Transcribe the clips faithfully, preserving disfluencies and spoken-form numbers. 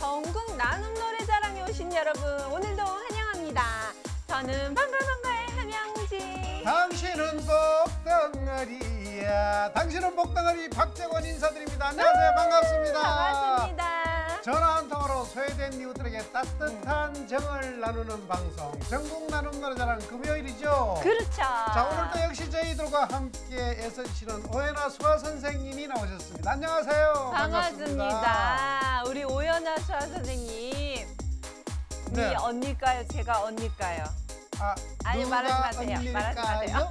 전국 나눔 노래자랑에 오신 여러분 오늘도 환영합니다. 저는 반가반가의 함양지. 당신은 복덩어리야. 당신은 복덩어리 박재권 인사드립니다. 안녕하세요. 반갑습니다. 반갑습니다. 전화 한 통으로 소외된 이웃들에게 따뜻한 음. 정을 나누는 방송 전국 나눔 노래자랑 금요일이죠. 그렇죠. 자, 오늘도 역시 저희들과 함께 애써주시는 오연아 수아 선생님이 나오셨습니다. 안녕하세요. 반갑습니다. 반갑습니다. 우리 오연아 수아 선생님. 네. 네 언니일까요? 제가 언니일까요? 아, 아니 말하지 마세요. 언니일까요? 말하지 마세요.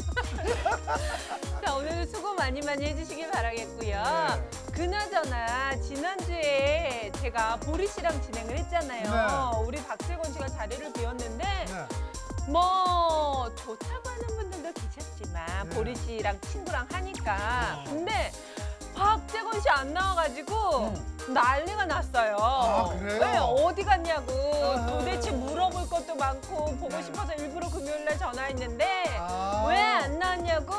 자, 오늘도 수고 많이 많이 해주시길 바라겠고요. 네. 그나저나 지난주에 제가 보리 씨랑 진행을 했잖아요. 네. 우리 박재권 씨가 자리를 비웠는데 네. 뭐 좋다고 하는 분들도 계셨지만 네. 보리 씨랑 친구랑 하니까 어. 근데 박재권 씨 안 나와가지고 음. 난리가 났어요. 아, 그래요? 네, 어디 갔냐고 아. 도대체 물어볼 것도 많고 보고 네. 싶어서 일부러 금요일날 전화했는데 아. 왜 안 나왔냐고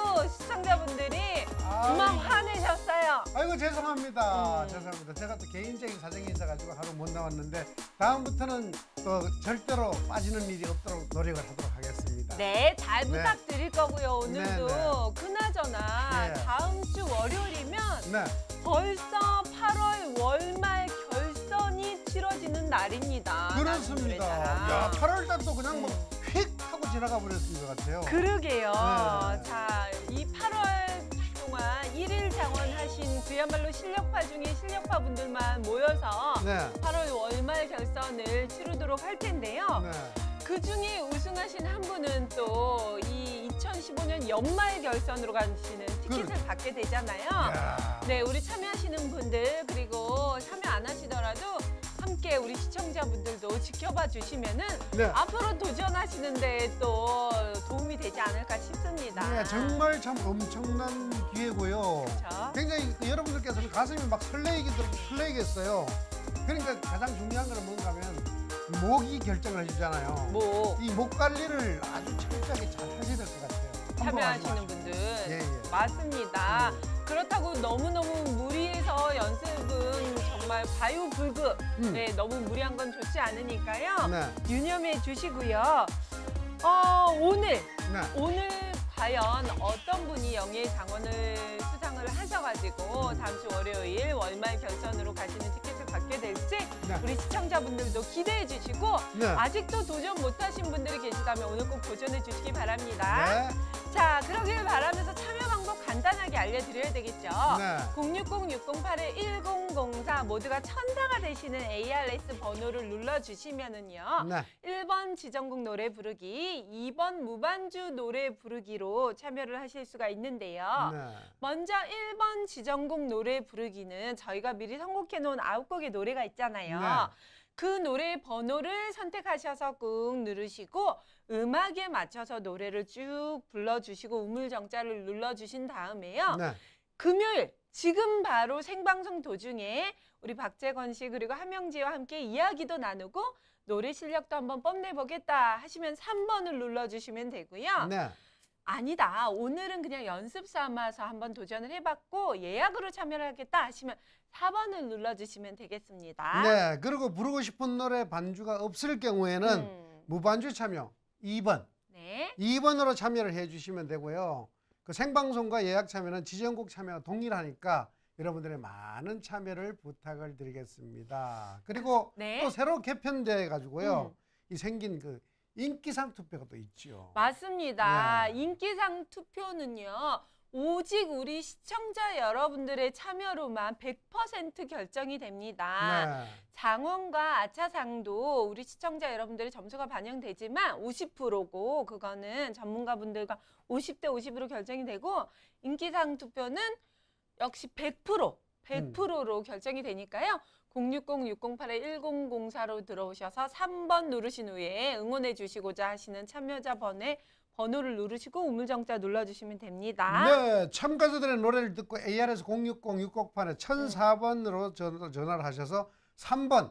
시청자분들이 막 화내셨어요. 아이고 죄송합니다. 음. 죄송합니다. 제가 또 개인적인 사정이 있어가지고 하루 못 나왔는데 다음부터는 또 절대로 빠지는 일이 없도록 노력을 하도록 하겠습니다. 네, 잘 네. 부탁드릴 거고요. 오늘도. 네, 네. 그나저나 네. 다음 주 월요일이면 네. 벌써 팔월 월말 결선이 치러지는 날입니다. 그렇습니다. 야, 팔월 달도 그냥 뭐 휙 하고 지나가 버렸던 것 같아요. 그러게요. 네. 자, 이 팔월 동안 일일 장원하신 그야말로 실력파 중에 실력파 분들만 모여서 네. 팔월 월말 결선을 치르도록 할 텐데요. 네. 그 중에 우승하신 한 분은 또 이 이천십오 년 연말 결선으로 가시는 티켓을 그... 받게 되잖아요. 야. 네, 우리 참여하시는 분들 그리고 참여 안 하시더라도 함께 우리 시청자분들도 지켜봐 주시면은 네. 앞으로 도전하시는데 또 도움이 되지 않을까 싶습니다. 네, 정말 참 엄청난 기회고요. 그렇죠? 굉장히 그 여러분들께서는 가슴이 막 설레이기도 설레겠어요. 그러니까 가장 중요한 건 뭔가 하면 목이 결정을 해주잖아요. 목. 이 목 관리를 아주 철저하게 잘 하셔야 될 것 같아요. 참여하시는 분들. 예, 예. 맞습니다. 음. 그렇다고 너무너무 무리해서 연습은 정말 과유불급. 음. 네, 너무 무리한 건 좋지 않으니까요. 네. 유념해 주시고요. 어, 오늘, 네. 오늘 과연 어떤 분이 영예장원을 수상을 하셔가지고 음. 다음 주 월요일 월말 결선으로 가시는 티켓을 받게 될지 네. 우리 시청자분들도 기대해 주시고 네. 아직도 도전 못하신 분들이 계시다면 오늘 꼭 도전해 주시기 바랍니다. 네. 자, 그러길 바라면서 참여 방법 간단하게 알려드려야 되겠죠. 네. 공육공 육공팔 일공공사 모두가 천사가 되시는 에이알에스 번호를 눌러주시면은요. 네. 일 번 지정곡 노래 부르기, 이 번 무반주 노래 부르기로 참여를 하실 수가 있는데요. 네. 먼저 일 번 지정곡 노래 부르기는 저희가 미리 선곡해 놓은 아홉 곡의 노래가 있잖아요. 네. 그 노래 번호를 선택하셔서 꾹 누르시고 음악에 맞춰서 노래를 쭉 불러주시고 우물정자를 눌러주신 다음에요. 네. 금요일 지금 바로 생방송 도중에 우리 박재권 씨 그리고 함영지와 함께 이야기도 나누고 노래 실력도 한번 뽐내보겠다 하시면 삼 번을 눌러주시면 되고요. 네. 아니다. 오늘은 그냥 연습 삼아서 한번 도전을 해봤고 예약으로 참여를 하겠다 하시면 사 번을 눌러주시면 되겠습니다. 네. 그리고 부르고 싶은 노래 반주가 없을 경우에는 음. 무반주 참여 이 번. 네. 이 번으로 참여를 해주시면 되고요. 그 생방송과 예약 참여는 지정곡 참여가 동일하니까 여러분들의 많은 참여를 부탁을 드리겠습니다. 그리고 네. 또 새로 개편돼 가지고요. 음. 이 생긴 그 인기상 투표가 또 있죠. 맞습니다. 네. 인기상 투표는요. 오직 우리 시청자 여러분들의 참여로만 백 퍼센트 결정이 됩니다. 네. 장원과 아차상도 우리 시청자 여러분들의 점수가 반영되지만 오십 퍼센트고 그거는 전문가분들과 오십 대 오십으로 결정이 되고 인기상 투표는 역시 백 퍼센트, 백 퍼센트로 음. 결정이 되니까요. 공육공 육공팔 일공공사로 들어오셔서 삼 번 누르신 후에 응원해 주시고자 하시는 참여자 번호에 번호를 누르시고 우물정자 눌러주시면 됩니다. 네, 참가자들의 노래를 듣고 에이알에스 공육공 육공팔 천사 번으로 전, 전화를 하셔서 삼 번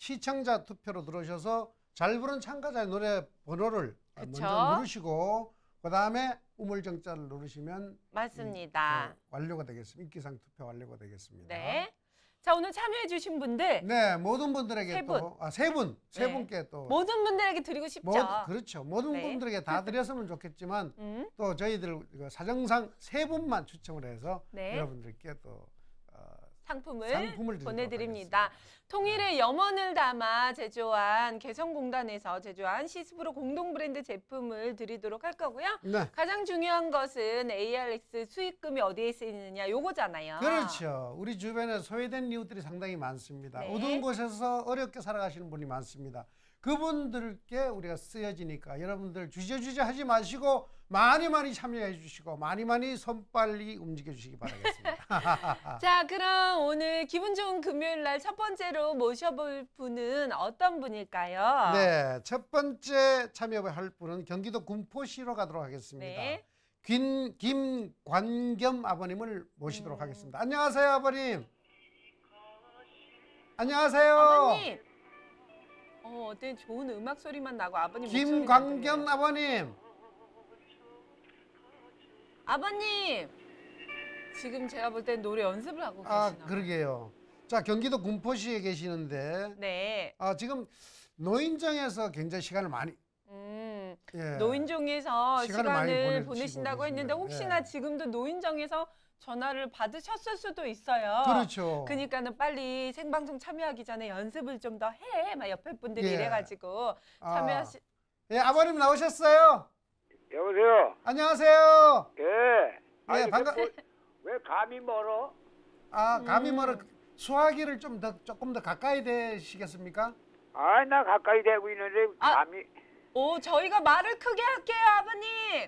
시청자 투표로 들어오셔서 잘 부른 참가자의 노래 번호를 그쵸? 먼저 누르시고 그 다음에 우물정자를 누르시면 맞습니다. 음, 완료가 되겠습니다. 인기상 투표 완료가 되겠습니다. 네. 자, 오늘 참여해주신 분들. 네, 모든 분들에게 세 분. 또, 아, 세 분, 세 네. 분께 또. 모든 분들에게 드리고 싶죠. 모, 그렇죠. 모든 네. 분들에게 다 드렸으면 좋겠지만, 음. 또 저희들 사정상 세 분만 추첨을 해서 네. 여러분들께 또 어, 상품을, 상품을 보내드립니다. 하겠습니다. 통일의 염원을 담아 제조한 개성공단에서 제조한 시스프로 공동 브랜드 제품을 드리도록 할 거고요. 네. 가장 중요한 것은 에이알엑스 수익금이 어디에 쓰이느냐 요거잖아요. 그렇죠. 우리 주변에 소외된 이웃들이 상당히 많습니다. 네. 어두운 곳에서 어렵게 살아가시는 분이 많습니다. 그분들께 우리가 쓰여지니까 여러분들 주저주저 하지 마시고 많이 많이 참여해 주시고 많이 많이 손빨리 움직여 주시기 바라겠습니다. 자, 그럼 오늘 기분 좋은 금요일 날 첫 번째로 모셔볼 분은 어떤 분일까요? 네, 첫 번째 참여할 분은 경기도 군포시로 가도록 하겠습니다. 네. 김, 김관겸 아버님을 모시도록 음. 하겠습니다. 안녕하세요, 아버님. 안녕하세요. 아버님. 어, 어때 좋은 음악 소리만 나고 아버님 김광겸 아버님. 아버님. 지금 제가 볼 땐 노래 연습을 하고 계시나 아, 봐요. 그러게요. 자, 경기도 군포시에 계시는데 네. 아, 지금 노인정에서 굉장히 시간을 많이 음, 예. 노인정에서 시간을 시간을, 많이 보내시고 보내신다고 했는데 계시네요. 혹시나 예. 지금도 노인정에서 전화를 받으셨을 수도 있어요. 그렇죠. 그러니까는 빨리 생방송 참여하기 전에 연습을 좀 더 해. 막 옆에 분들이 예. 이래가지고 아. 참여하시. 예, 아버님 나오셨어요? 여보세요. 안녕하세요. 예. 아니, 예, 반가- 뭐, 왜 감이 멀어? 아, 감히 음. 뭐라 수화기를 좀 더 조금 더 가까이 대시겠습니까? 아, 나 가까이 대고 있는데 아. 감이. 오, 저희가 말을 크게 할게요, 아버님.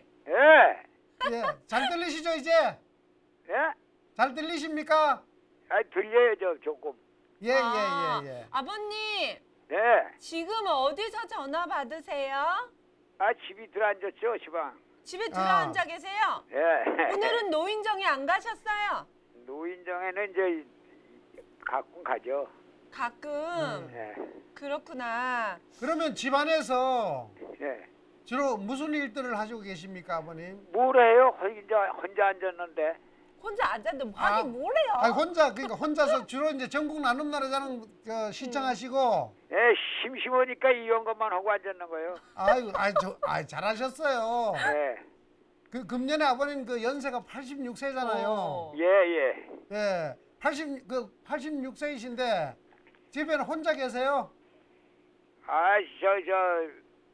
예. 예, 잘 들리시죠 이제? 예? 잘 들리십니까? 아, 들려요, 저 조금. 예, 아, 예, 예, 예. 아버님, 네. 지금 어디서 전화 받으세요? 아, 집이 들어앉았죠, 시방. 집에 아. 들어앉아 계세요? 예. 오늘은 노인정에 안 가셨어요? 노인정에는 이제 가끔 가죠. 가끔. 음. 예. 그렇구나. 그러면 집안에서 예. 주로 무슨 일들을 하시고 계십니까, 아버님? 뭘 해요? 혼자, 혼자 앉았는데. 혼자 앉았는데 아. 하긴 뭘 해요? 아, 혼자 그러니까 혼자서 주로 이제 전국 나눔 나라자랑 그 신청하시고 예, 심심하니까 이런 것만 하고 앉았는 거예요. 아유, 아이 저, 아이 잘하셨어요. 예. 그 금년에 아버님 그 연세가 팔십육 세잖아요. 어. 예, 예. 예, 팔십 그 팔십육 세이신데 집에는 혼자 계세요? 아, 저, 저,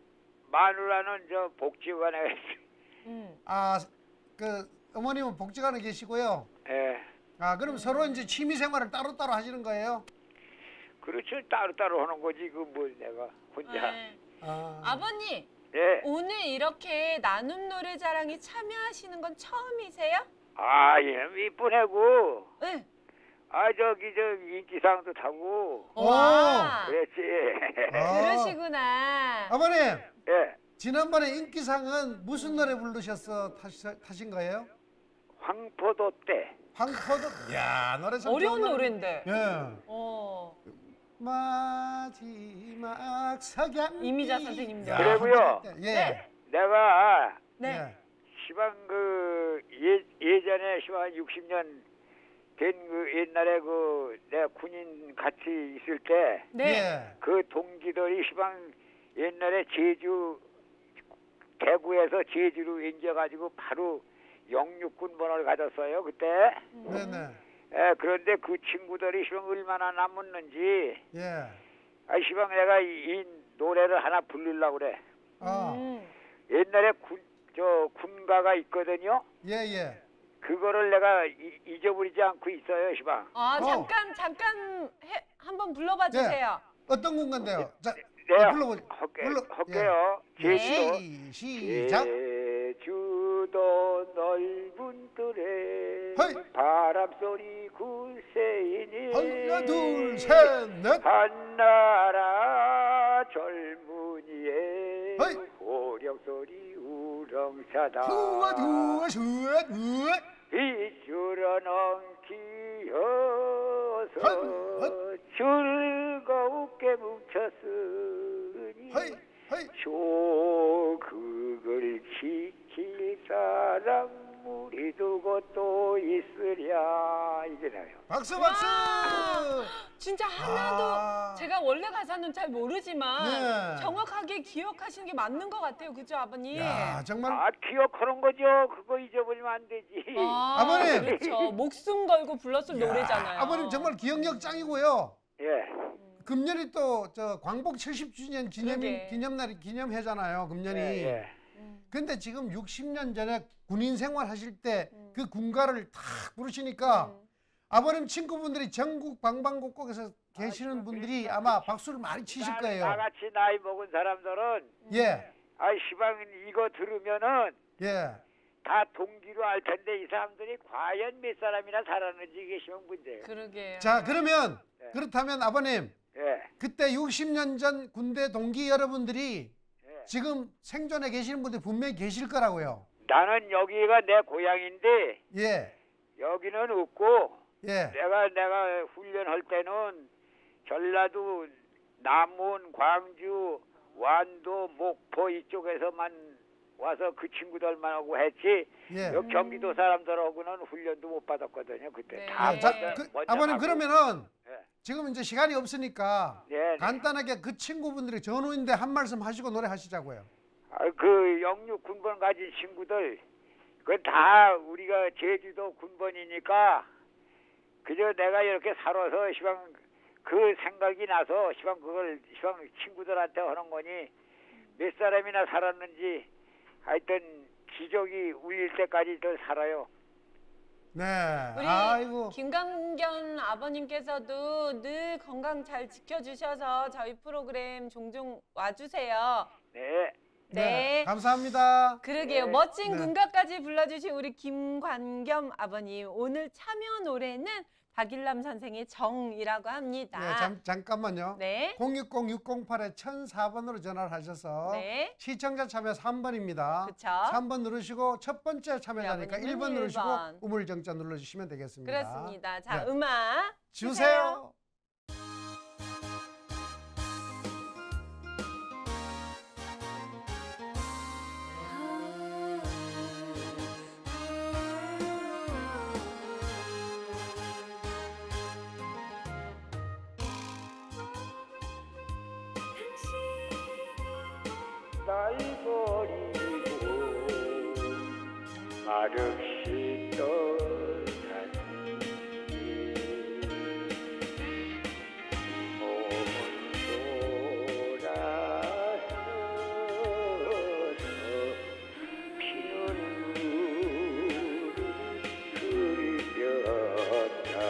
마누라는 저 복지관에, 음. 아, 그 어머님은 복지관에 계시고요. 예. 아, 그럼 서로 이제 취미 생활을 따로따로 하시는 거예요? 그렇죠. 따로따로 하는 거지. 그 뭐 내가 혼자. 네. 아, 아버님, 예. 오늘 이렇게 나눔 노래자랑에 참여하시는 건 처음이세요? 아, 예. 이쁘네고. 네. 아, 저기, 저, 인기상도 타고. 와. 그랬지. 아. 그러시구나. 아버님, 예. 지난번에 인기상은 무슨 노래 부르셔서 타시, 타신 거예요? 황포도 때. 황포도. 야, 노래 참 어려운 좋은 노래. 노래인데. 예. 어. 마지막 석양. 이미자 선생님도. 그래고요. 예. 네. 내가, 네. 예. 시방 그, 예, 예전에 시방 육십 년 된 그 옛날에 그, 내가 군인 같이 있을 때, 네. 예. 그 동기들이 시방 옛날에 제주 대구에서 제주로 옮겨가지고 바로 영육군번을 가졌어요 그때. 네네. 예, 그런데 그 친구들이 시방 얼마나 남았는지 예. 아 시방 내가 이, 이 노래를 하나 부르려고 그래. 아. 음. 옛날에 군, 저 군가가 있거든요. 예, 예. 그거를 내가 이, 잊어버리지 않고 있어요 시방. 아, 어. 잠깐, 잠깐 해, 한번 불러봐 주세요. 어떤 건가인데요? 자, 내가 어, 불러보. 할게, 불러- 할게요. 예. 제주도. 시, 시작. 제주도 넓은 뜰에 허이. 바람소리 굴세이니 하나, 둘, 셋, 넷. 한나라 젊은이의 허이. 호령소리 우렁차다 두어, 두어, 셋, 넷. 빗줄어 넘기어서 헛, 헛. 즐겁게 뭉쳤으니 허이, 허이. 조 그걸 지킬 사람 우리 두고 또 있으랴 이게나요. 박수 박수. 와, 진짜 하나도 아. 제가 원래 가사는 잘 모르지만 네. 정확하게 기억하시는 게 맞는 것 같아요, 그죠, 아버님? 야, 정말. 아 기억하는 거죠. 그거 잊어버리면 안 되지. 아, 아버님. 그렇죠. 목숨 걸고 불렀을 야, 노래잖아요. 아버님 정말 기억력 짱이고요. 예. 금년이 또 저 광복 칠십 주년 기념 그러게. 기념날이 기념해잖아요. 금년이. 예, 예. 음. 근데 지금 육십 년 전에 군인 생활하실 때 음. 그 군가를 탁 부르시니까 음. 아버님 친구분들이 전국 방방곡곡에서 계시는 분들이 아마 박수를 많이 치실 나- 거예요. 나같이 나이 먹은 사람들은 예, 아 시방 이거 들으면은 예. 다 동기로 알 텐데 이 사람들이 과연 몇 사람이나 살았는지 계시면 문제예요. 그러게요. 자, 그러면 네. 그렇다면 아버님 예. 그때 육십 년 전 군대 동기 여러분들이 예. 지금 생존해 계시는 분들이 분명히 계실 거라고요. 나는 여기가 내 고향인데 예, 여기는 없고 예. 내가 내가 훈련할 때는 전라도 남원, 광주, 완도, 목포 이쪽에서만 와서 그 친구들만 하고 했지 예. 여기 경기도 사람들하고는 훈련도 못 받았거든요. 그때 네. 다 아, 자, 먼저- 그, 먼저 아버님 가고. 그러면은 예. 지금 이제 시간이 없으니까 네, 네. 간단하게 그 친구분들이 전우인데 한 말씀 하시고 노래하시자고요. 아, 그 영육 군번 가진 친구들 그건 다 우리가 제주도 군번이니까 그저 내가 이렇게 살아서 시방 그 생각이 나서 시방 그걸 시방 친구들한테 하는 거니 몇 사람이나 살았는지 하여튼 기적이 울릴 때까지 더 살아요. 네. 우리 아이고. 김강견 아버님께서도 늘 건강 잘 지켜주셔서 저희 프로그램 종종 와주세요. 네. 네. 감사합니다. 그러게요. 네. 멋진 네. 군가까지 불러주신 우리 김관겸 아버님. 오늘 참여 노래는 박일남 선생의 정이라고 합니다. 네, 잠, 잠깐만요. 네. 공육공 육공팔에 천사 번으로 전화를 하셔서 네. 시청자 참여 삼 번입니다. 그쵸. 삼 번 누르시고 첫 번째 참여자니까 아버님은 일 번 누르시고 일 번. 우물정자 눌러주시면 되겠습니다. 그렇습니다. 자, 네. 음악 주세요. 나이 버리고 말없이 떠나니 몸은 돌아서서 피는 눈을 흘렸다.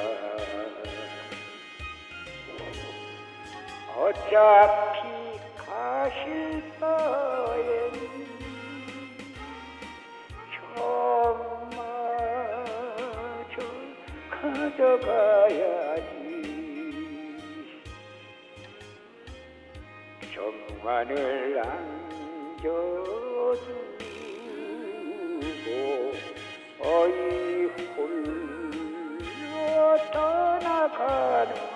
어차피 가실 바엔 저마저 가져가야지. 정관을 안겨두고 어이 홀로 떠나가는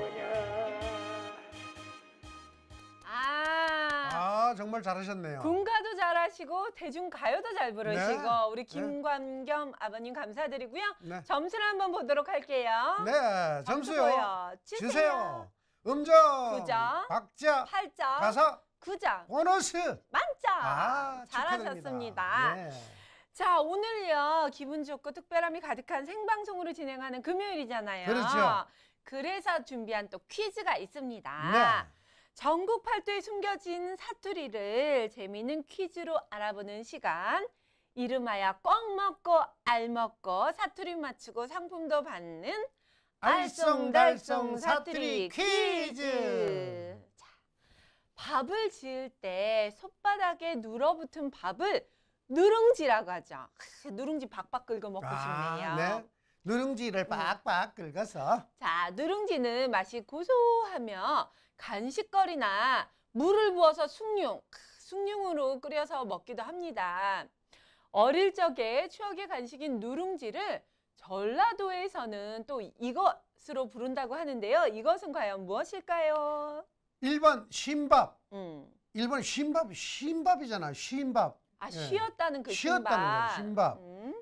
아, 아, 정말 잘하셨네요. 군가도 잘하시고 대중가요도 잘 부르시고 네. 우리 김관겸 아버님 감사드리고요. 네. 점수를 한번 보도록 할게요. 네, 점수 점수요. 보여 주세요. 주세요. 음정, 구 점, 박자, 팔 점, 가사, 구 점, 보너스. 만점. 아, 잘하셨습니다. 네. 자, 오늘요 기분 좋고 특별함이 가득한 생방송으로 진행하는 금요일이잖아요. 그렇죠. 그래서 준비한 또 퀴즈가 있습니다. 네. 전국 팔도에 숨겨진 사투리를 재미있는 퀴즈로 알아보는 시간. 이름하여 꽝 먹고 알 먹고 사투리 맞추고 상품도 받는 알쏭달쏭 사투리 퀴즈. 자, 밥을 지을 때 솥바닥에 눌어붙은 밥을 누룽지라고 하죠. 크, 누룽지 박박 긁어 먹고 싶네요. 아, 네. 누룽지를 빡빡 긁어서. 자, 누룽지는 맛이 고소하며 간식거리나 물을 부어서 숭늉, 크, 숭늉으로 끓여서 먹기도 합니다. 어릴 적에 추억의 간식인 누룽지를 전라도에서는 또 이것으로 부른다고 하는데요. 이것은 과연 무엇일까요? 일 번 쉰밥. 음. 일 번 쉰밥, 쉰밥이잖아. 쉰밥. 아, 예. 쉬었다는 그 쉬었다는 거예요, 신밥. 신밥. 음.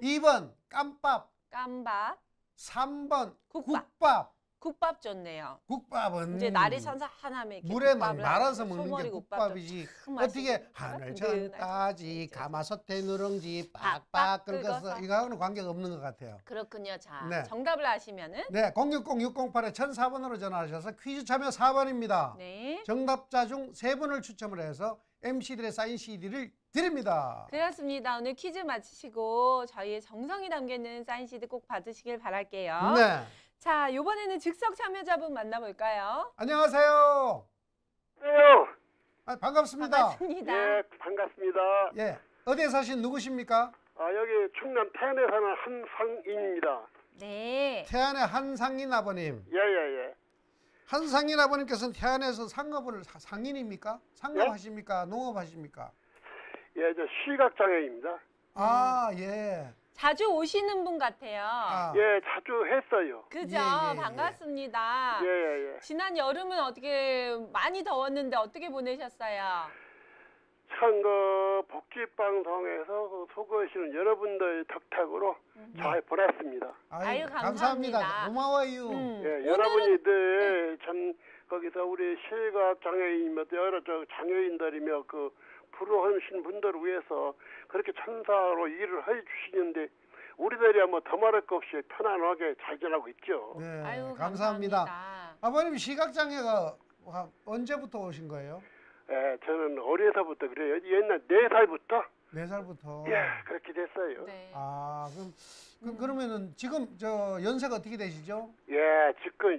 이 번 깜밥, 깜밥, 삼 번 국밥. 국밥. 국밥 좋네요. 국밥은 이제 날이 선선하면 이렇게 물에 막 국밥을 말아서 하면 먹는 게 소머리 국밥도 국밥이지. 참 어떻게 맛있고 하늘천까지 든든하죠. 가마솥에 누룽지 빡빡 빡빡 긁어서. 긁어서 이거하고는 관계가 없는 것 같아요. 그렇군요. 자, 네. 정답을 아시면은 네, 공육공 육공팔에 천사 번으로 전화하셔서 퀴즈 참여 사 번입니다. 네. 정답자 중 세 분을 추첨을 해서 엠씨들의 사인 씨디를 드립니다. 그렇습니다. 오늘 퀴즈 마치시고 저희의 정성이 담겨있는 사인 씨디 꼭 받으시길 바랄게요. 네. 자, 이번에는 즉석 참여자분 만나볼까요? 안녕하세요. 안녕하세요. 아, 반갑습니다. 반갑습니다. 예, 반갑습니다. 예, 어디에 사신 누구십니까? 아, 여기 충남 태안에 사는 한상인입니다. 네. 태안의 한상인 아버님. 예, 예, 예. 한상인 아버님께서는 태안에서 상업을 사- 상인입니까? 상업하십니까? 농업하십니까? 예, 저 시각장애입니다. 아, 예. 자주 오시는 분 같아요. 아, 예, 자주 했어요. 그죠? 예, 예, 예. 반갑습니다. 예, 예, 예. 지난 여름은 어떻게 많이 더웠는데 어떻게 보내셨어요? 참, 그, 복지방송에서 그 소개하시는 여러분들 덕택으로 잘 보냈습니다. 아유, 감사합니다. 고마워요. 음. 예, 오늘은- 여러분들 참, 거기서 우리 시각장애인며 여러 저 장애인들이며 그, 불우하신 분들을 위해서 그렇게 천사로 일을 해주시는데 우리들이야 뭐 더 말할 것 없이 편안하게 잘 지내고 있죠. 네, 아유, 감사합니다. 감사합니다. 아버님 시각장애가 와- 언제부터 오신 거예요? 예, 저는 어려서부터 그래요. 옛날 네 살부터 네 살부터. 예, 그렇게 됐어요. 네. 아, 그럼 그, 그러면은 지금 저 연세가 어떻게 되시죠? 예, 지금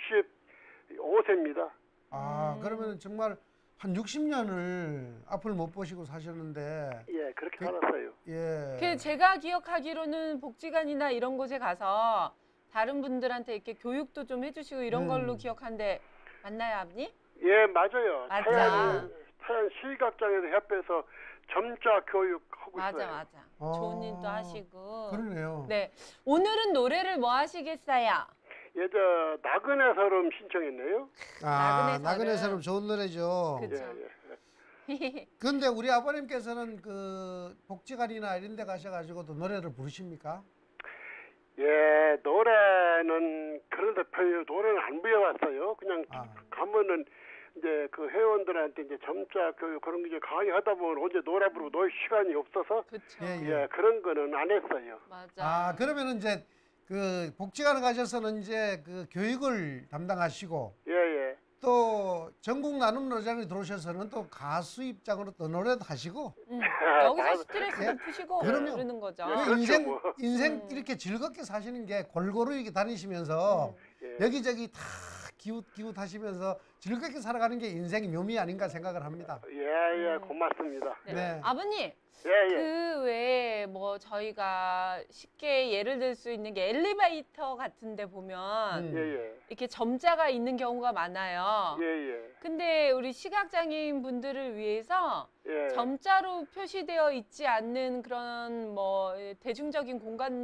육십오 세입니다. 아, 음. 그러면은 정말 한 육십 년을 앞을 못 보시고 사셨는데 예, 그렇게 그- 살았어요. 예. 그 제가 기억하기로는 복지관이나 이런 곳에 가서 다른 분들한테 이렇게 교육도 좀 해주시고 이런 음. 걸로 기억하는데 맞나요, 아버님? 예, 맞아요. 맞아. 태안, 태안 시각장애인 협회에서 점자 교육하고 맞아, 있어요. 맞아. 아, 좋은 일도 하시고. 그러네요. 네. 오늘은 노래를 뭐 하시겠어요? 예, 저 나그네 서름 신청했네요. 아, 나그네 나그네 사람. 사람 좋은 노래죠. 그쵸. 예, 예. 근데 우리 아버님께서는 그 복지관이나 이런 데 가셔가지고도 노래를 부르십니까? 예, 노래는 그런데 별로 노래는 안 배워왔어요. 그냥 아. 가면은 이제 그 회원들한테 이제 점자 교육 그런 게 이제 강의하다 보면 언제 노래 부르고 놀 시간이 없어서 그쵸. 예, 예, 그런 거는 안 했어요. 맞아. 아, 그러면은 이제 그 복지관에 가셔서는 이제 그 교육을 담당하시고 예, 예. 또 전국 나눔 노래장에 들어오셔서는 또 가수 입장으로 또 노래도 하시고 음. 아, 여기서 나- 스트레스도 예. 푸시고 그럼요. 그러는 거죠. 예. 그 그렇죠, 인생 뭐. 인생 음. 이렇게 즐겁게 사시는 게 골고루 이렇게 다니시면서 예. 여기저기 다 기웃 기웃 하시면서 즐겁게 살아가는 게 인생의 묘미 아닌가 생각을 합니다. 예, 예, 음. 고맙습니다. 네. 네. 아버님, 예, 예. 그 외에 뭐 저희가 쉽게 예를 들 수 있는 게 엘리베이터 같은 데 보면 음. 예, 예. 이렇게 점자가 있는 경우가 많아요. 예, 예. 근데 우리 시각장애인 분들을 위해서 예. 점자로 표시되어 있지 않는 그런 뭐 대중적인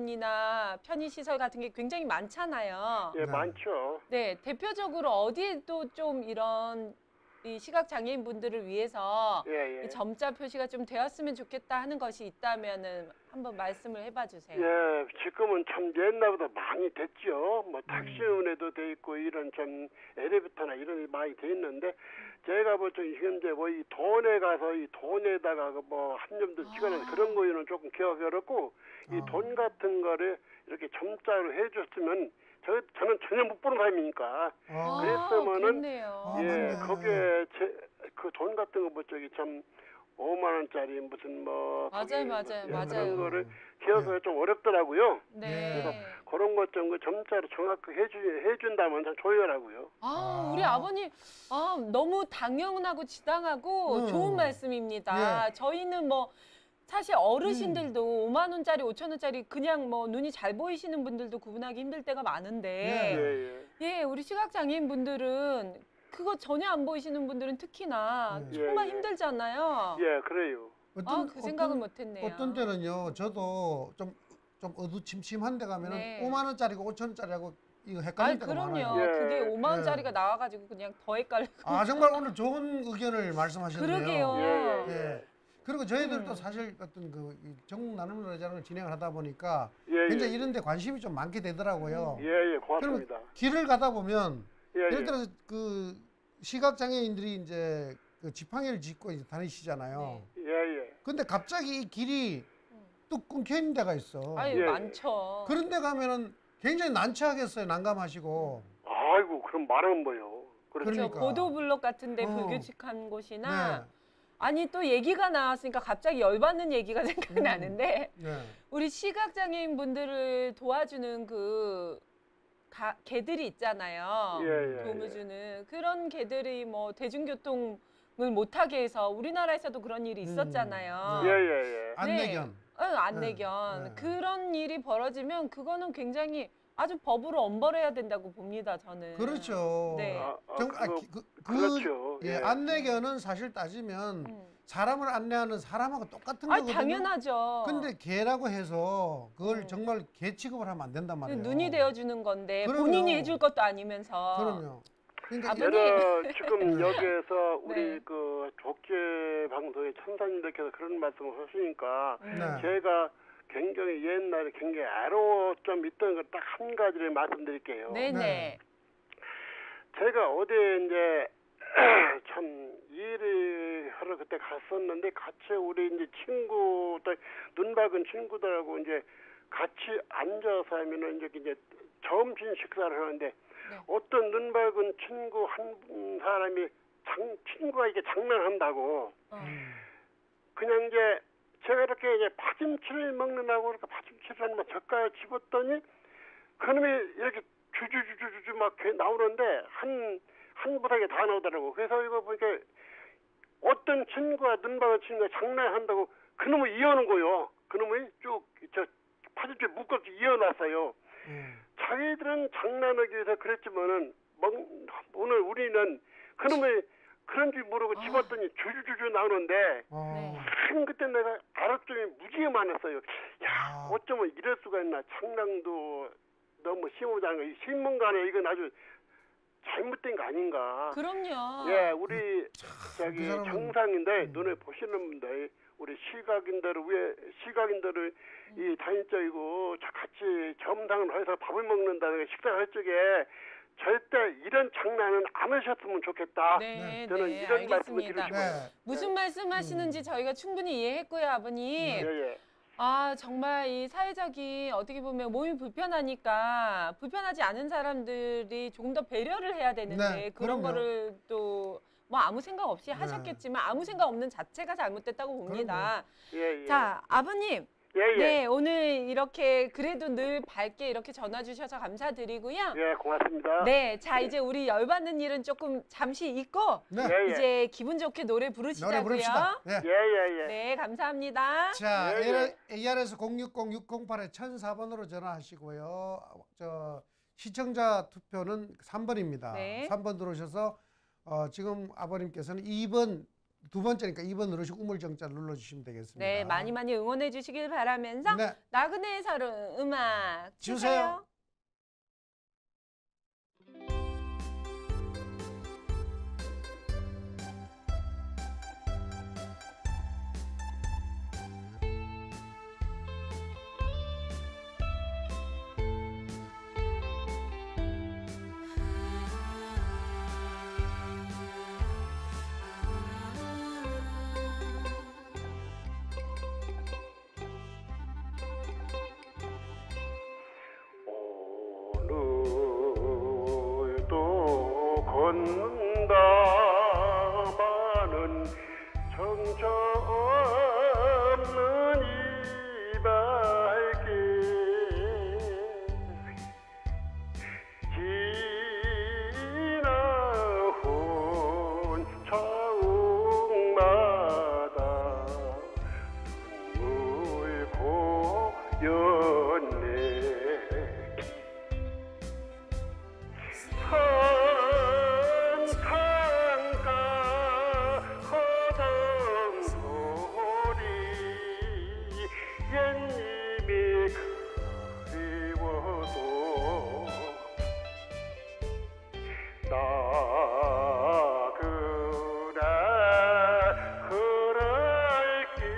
공간이나 편의시설 같은 게 굉장히 많잖아요. 예, 네. 많죠. 네, 대표적으로 어디에도 좀 이런 이 시각장애인 분들을 위해서 예, 예. 이 점자 표시가 좀 되었으면 좋겠다 하는 것이 있다면은 한번 말씀을 해봐 주세요. 예, 지금은 참 옛날보다 많이 됐죠. 뭐 택시 음. 운에도 돼 있고 이런 좀 엘리베이터나 이런 게 많이 돼 있는데 제가 볼 때 현재 뭐 이 돈에 가서 이 돈에다가 뭐 한 점도 찍어놓은 아. 그런 거는 조금 기억이 어렵고 이 아. 돈 같은 거를 이렇게 점자로 해줬으면 저 저는 전혀 못 보는 사람이니까 어. 그랬으면은 그렇네요. 아, 예, 맞네. 거기에 그 돈 같은 거 뭐 저기 참 오만 원짜리 무슨 뭐 맞아요, 거기 뭐 맞아요, 예, 맞아요. 그런 거를 예. 기억하기가 좀 어렵더라고요. 네. 그래서 그런 것 좀 그 점자로 정확히 해주 해준다면 참 좋더라고요. 아, 아. 우리 아버님, 아, 너무 당연하고 지당하고 음. 좋은 말씀입니다. 예. 저희는 뭐 사실 어르신들도 오만 원짜리, 오천 원짜리 그냥 뭐 눈이 잘 보이시는 분들도 구분하기 힘들 때가 많은데, 예, 예. 예, 우리 시각장애인 분들은 그거 전혀 안 보이시는 분들은 특히나 예. 정말 예, 예. 힘들잖아요. 예, 그래요. 아, 그 생각은 못했네요. 어떤 때는요, 저도 좀, 좀 어두침침한 데 가면은 네. 오만 원짜리고 오천 원짜리하고 이거 아, 헷갈릴 때가 그럼요. 많아요. 예. 그게 오만 예. 원짜리가 나와가지고 그냥 더 헷갈리고. 아, 정말 오늘 좋은 의견을 말씀하셨네요. 그러게요. 예, 예, 예. 예. 그리고 저희들도 음. 사실 어떤 그 전국 나눔 노래자랑을 진행을 하다 보니까 예, 굉장히 예. 이런 데 관심이 좀 많게 되더라고요. 예, 예, 고맙습니다. 그러면 길을 가다 보면 예, 예를 예. 들어서 그 시각 장애인들이 이제 그 지팡이를 짚고 이제 다니시잖아요. 네. 예, 예. 근데 갑자기 이 길이 뚝 끊겨 있는 데가 있어. 아유, 예. 많죠. 그런 데 가면은 굉장히 난처하겠어요. 난감하시고. 아이고, 그럼 말하면 뭐요? 그렇죠. 그렇죠. 그러니까. 보도블록 같은데 어. 불규칙한 곳이나 네. 아니 또 얘기가 나왔으니까 갑자기 열받는 얘기가 생각나는데 네. 우리 시각장애인 분들을 도와주는 그 가, 개들이 있잖아요. 예, 예, 도움을 예. 주는 그런 개들이 뭐 대중교통을 못하게 해서 우리나라에서도 그런 일이 있었잖아요. 음. 예, 예, 예. 안내견. 응, 안내견. 네, 네. 그런 일이 벌어지면 그거는 굉장히 아주 법으로 엄벌해야 된다고 봅니다, 저는. 그렇죠. 네. 아, 아, 정, 아, 그거- 기- 그, 그, 그렇죠. 예, 예. 안내견은 사실 따지면 음. 사람을 안내하는 사람하고 똑같은 아, 거거든요. 당연하죠. 근데 개라고 해서 그걸 음. 정말 개 취급을 하면 안 된단 말이에요. 눈이 되어주는 건데 그럼요. 본인이 해줄 것도 아니면서. 그럼요. 그러니까 아버님. 제가 지금 여기에서 우리 네. 그 족제 방송의 천사님들께서 그런 말씀을 하시니까 음. 네. 제가 굉장히 옛날에 굉장히 애로 좀 있던 걸 딱 한 가지를 말씀드릴게요. 네네. 네. 제가 어디에 이제 참 일을 하러 그때 갔었는데 같이 우리 이제 친구들 눈 밝은 친구들하고 이제 같이 앉아서 하면은 이제 이제 점심 식사를 하는데 네. 어떤 눈 밝은 친구 한 사람이 장, 친구가 이렇게 장난한다고 어. 그냥 이제 제가 이렇게 이제 파김치를 먹느라고 그러니까 파김치를 한번 젓갈 집었더니 그놈이 이렇게 주주주주주 막 나오는데 한, 한 부닥에 다 나오더라고. 그래서 이거 보니까 어떤 친구가 눈 밝은 친구가 장난한다고 그놈을 이어는 거요. 그놈이 쭉 저 파김치 묶어서 이어놨어요. 음. 자기들은 장난하기 위해서 그랬지만은 먹, 오늘 우리는 그놈의 그런 줄 모르고 아. 집었더니 주주주주 나오는데 어. 네. 참 그때 내가 아랍점이 무지개 많았어요. 야 아. 어쩌면 이럴 수가 있나. 장난도 너무 심오다는 거. 이 신문간에 이건 아주 잘못된 거 아닌가. 그럼요. 예, 우리 저기 그 사람은- 정상인들 음. 눈에 보시는 분들 우리 시각인들을 위해 시각인들을 이 단일적이고 자- 같이 점상을 해서 밥을 먹는다든가 식사할 적에 절대 이런 장난은 안 하셨으면 좋겠다. 네, 저는 네, 이런 말씀을 알겠습니다. 드리고 네. 무슨 말씀하시는지 저희가 충분히 이해했고요, 아버님. 예, 예. 아, 정말 이 사회적인 어떻게 보면 몸이 불편하니까 불편하지 않은 사람들이 조금 더 배려를 해야 되는데 네, 그런 그럼요. 거를 또 뭐 아무 생각 없이 네. 하셨겠지만 아무 생각 없는 자체가 잘못됐다고 봅니다. 예, 예. 자, 아버님. 예, 예. 네, 오늘 이렇게 그래도 늘 밝게 이렇게 전화 주셔서 감사드리고요. 예, 고맙습니다. 네, 자 이제 우리 열받는 일은 조금 잠시 잊고 네. 예, 예. 이제 기분 좋게 노래 부르시자고요. 노래 부릅시다. 예. 예, 예, 예. 네, 감사합니다. 자, 예, 예. 에이알에스 공육공 육공팔에 천사 번으로 전화하시고요. 저 시청자 투표는 삼 번입니다. 네. 삼 번 들어오셔서 어, 지금 아버님께서는 이 번 두 번째니까 이 번 누르시고 우물정자를 눌러주시면 되겠습니다. 네, 많이 많이 응원해 주시길 바라면서 네. 나그네의 서른 음악 주세요. 주세요. 오늘도 걷는다 많은 정처 없는 이 발길 지나온 차옥마다 눈물 고였네 산상가 허성소리 옛님이 그리워도 나 그래 그럴 길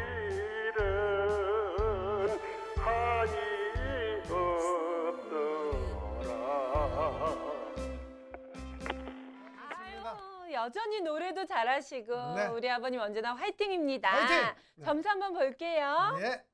여전히 노래도 잘하시고 네. 우리 아버님 언제나 화이팅입니다. 화이팅! 네. 점수 한번 볼게요. 네.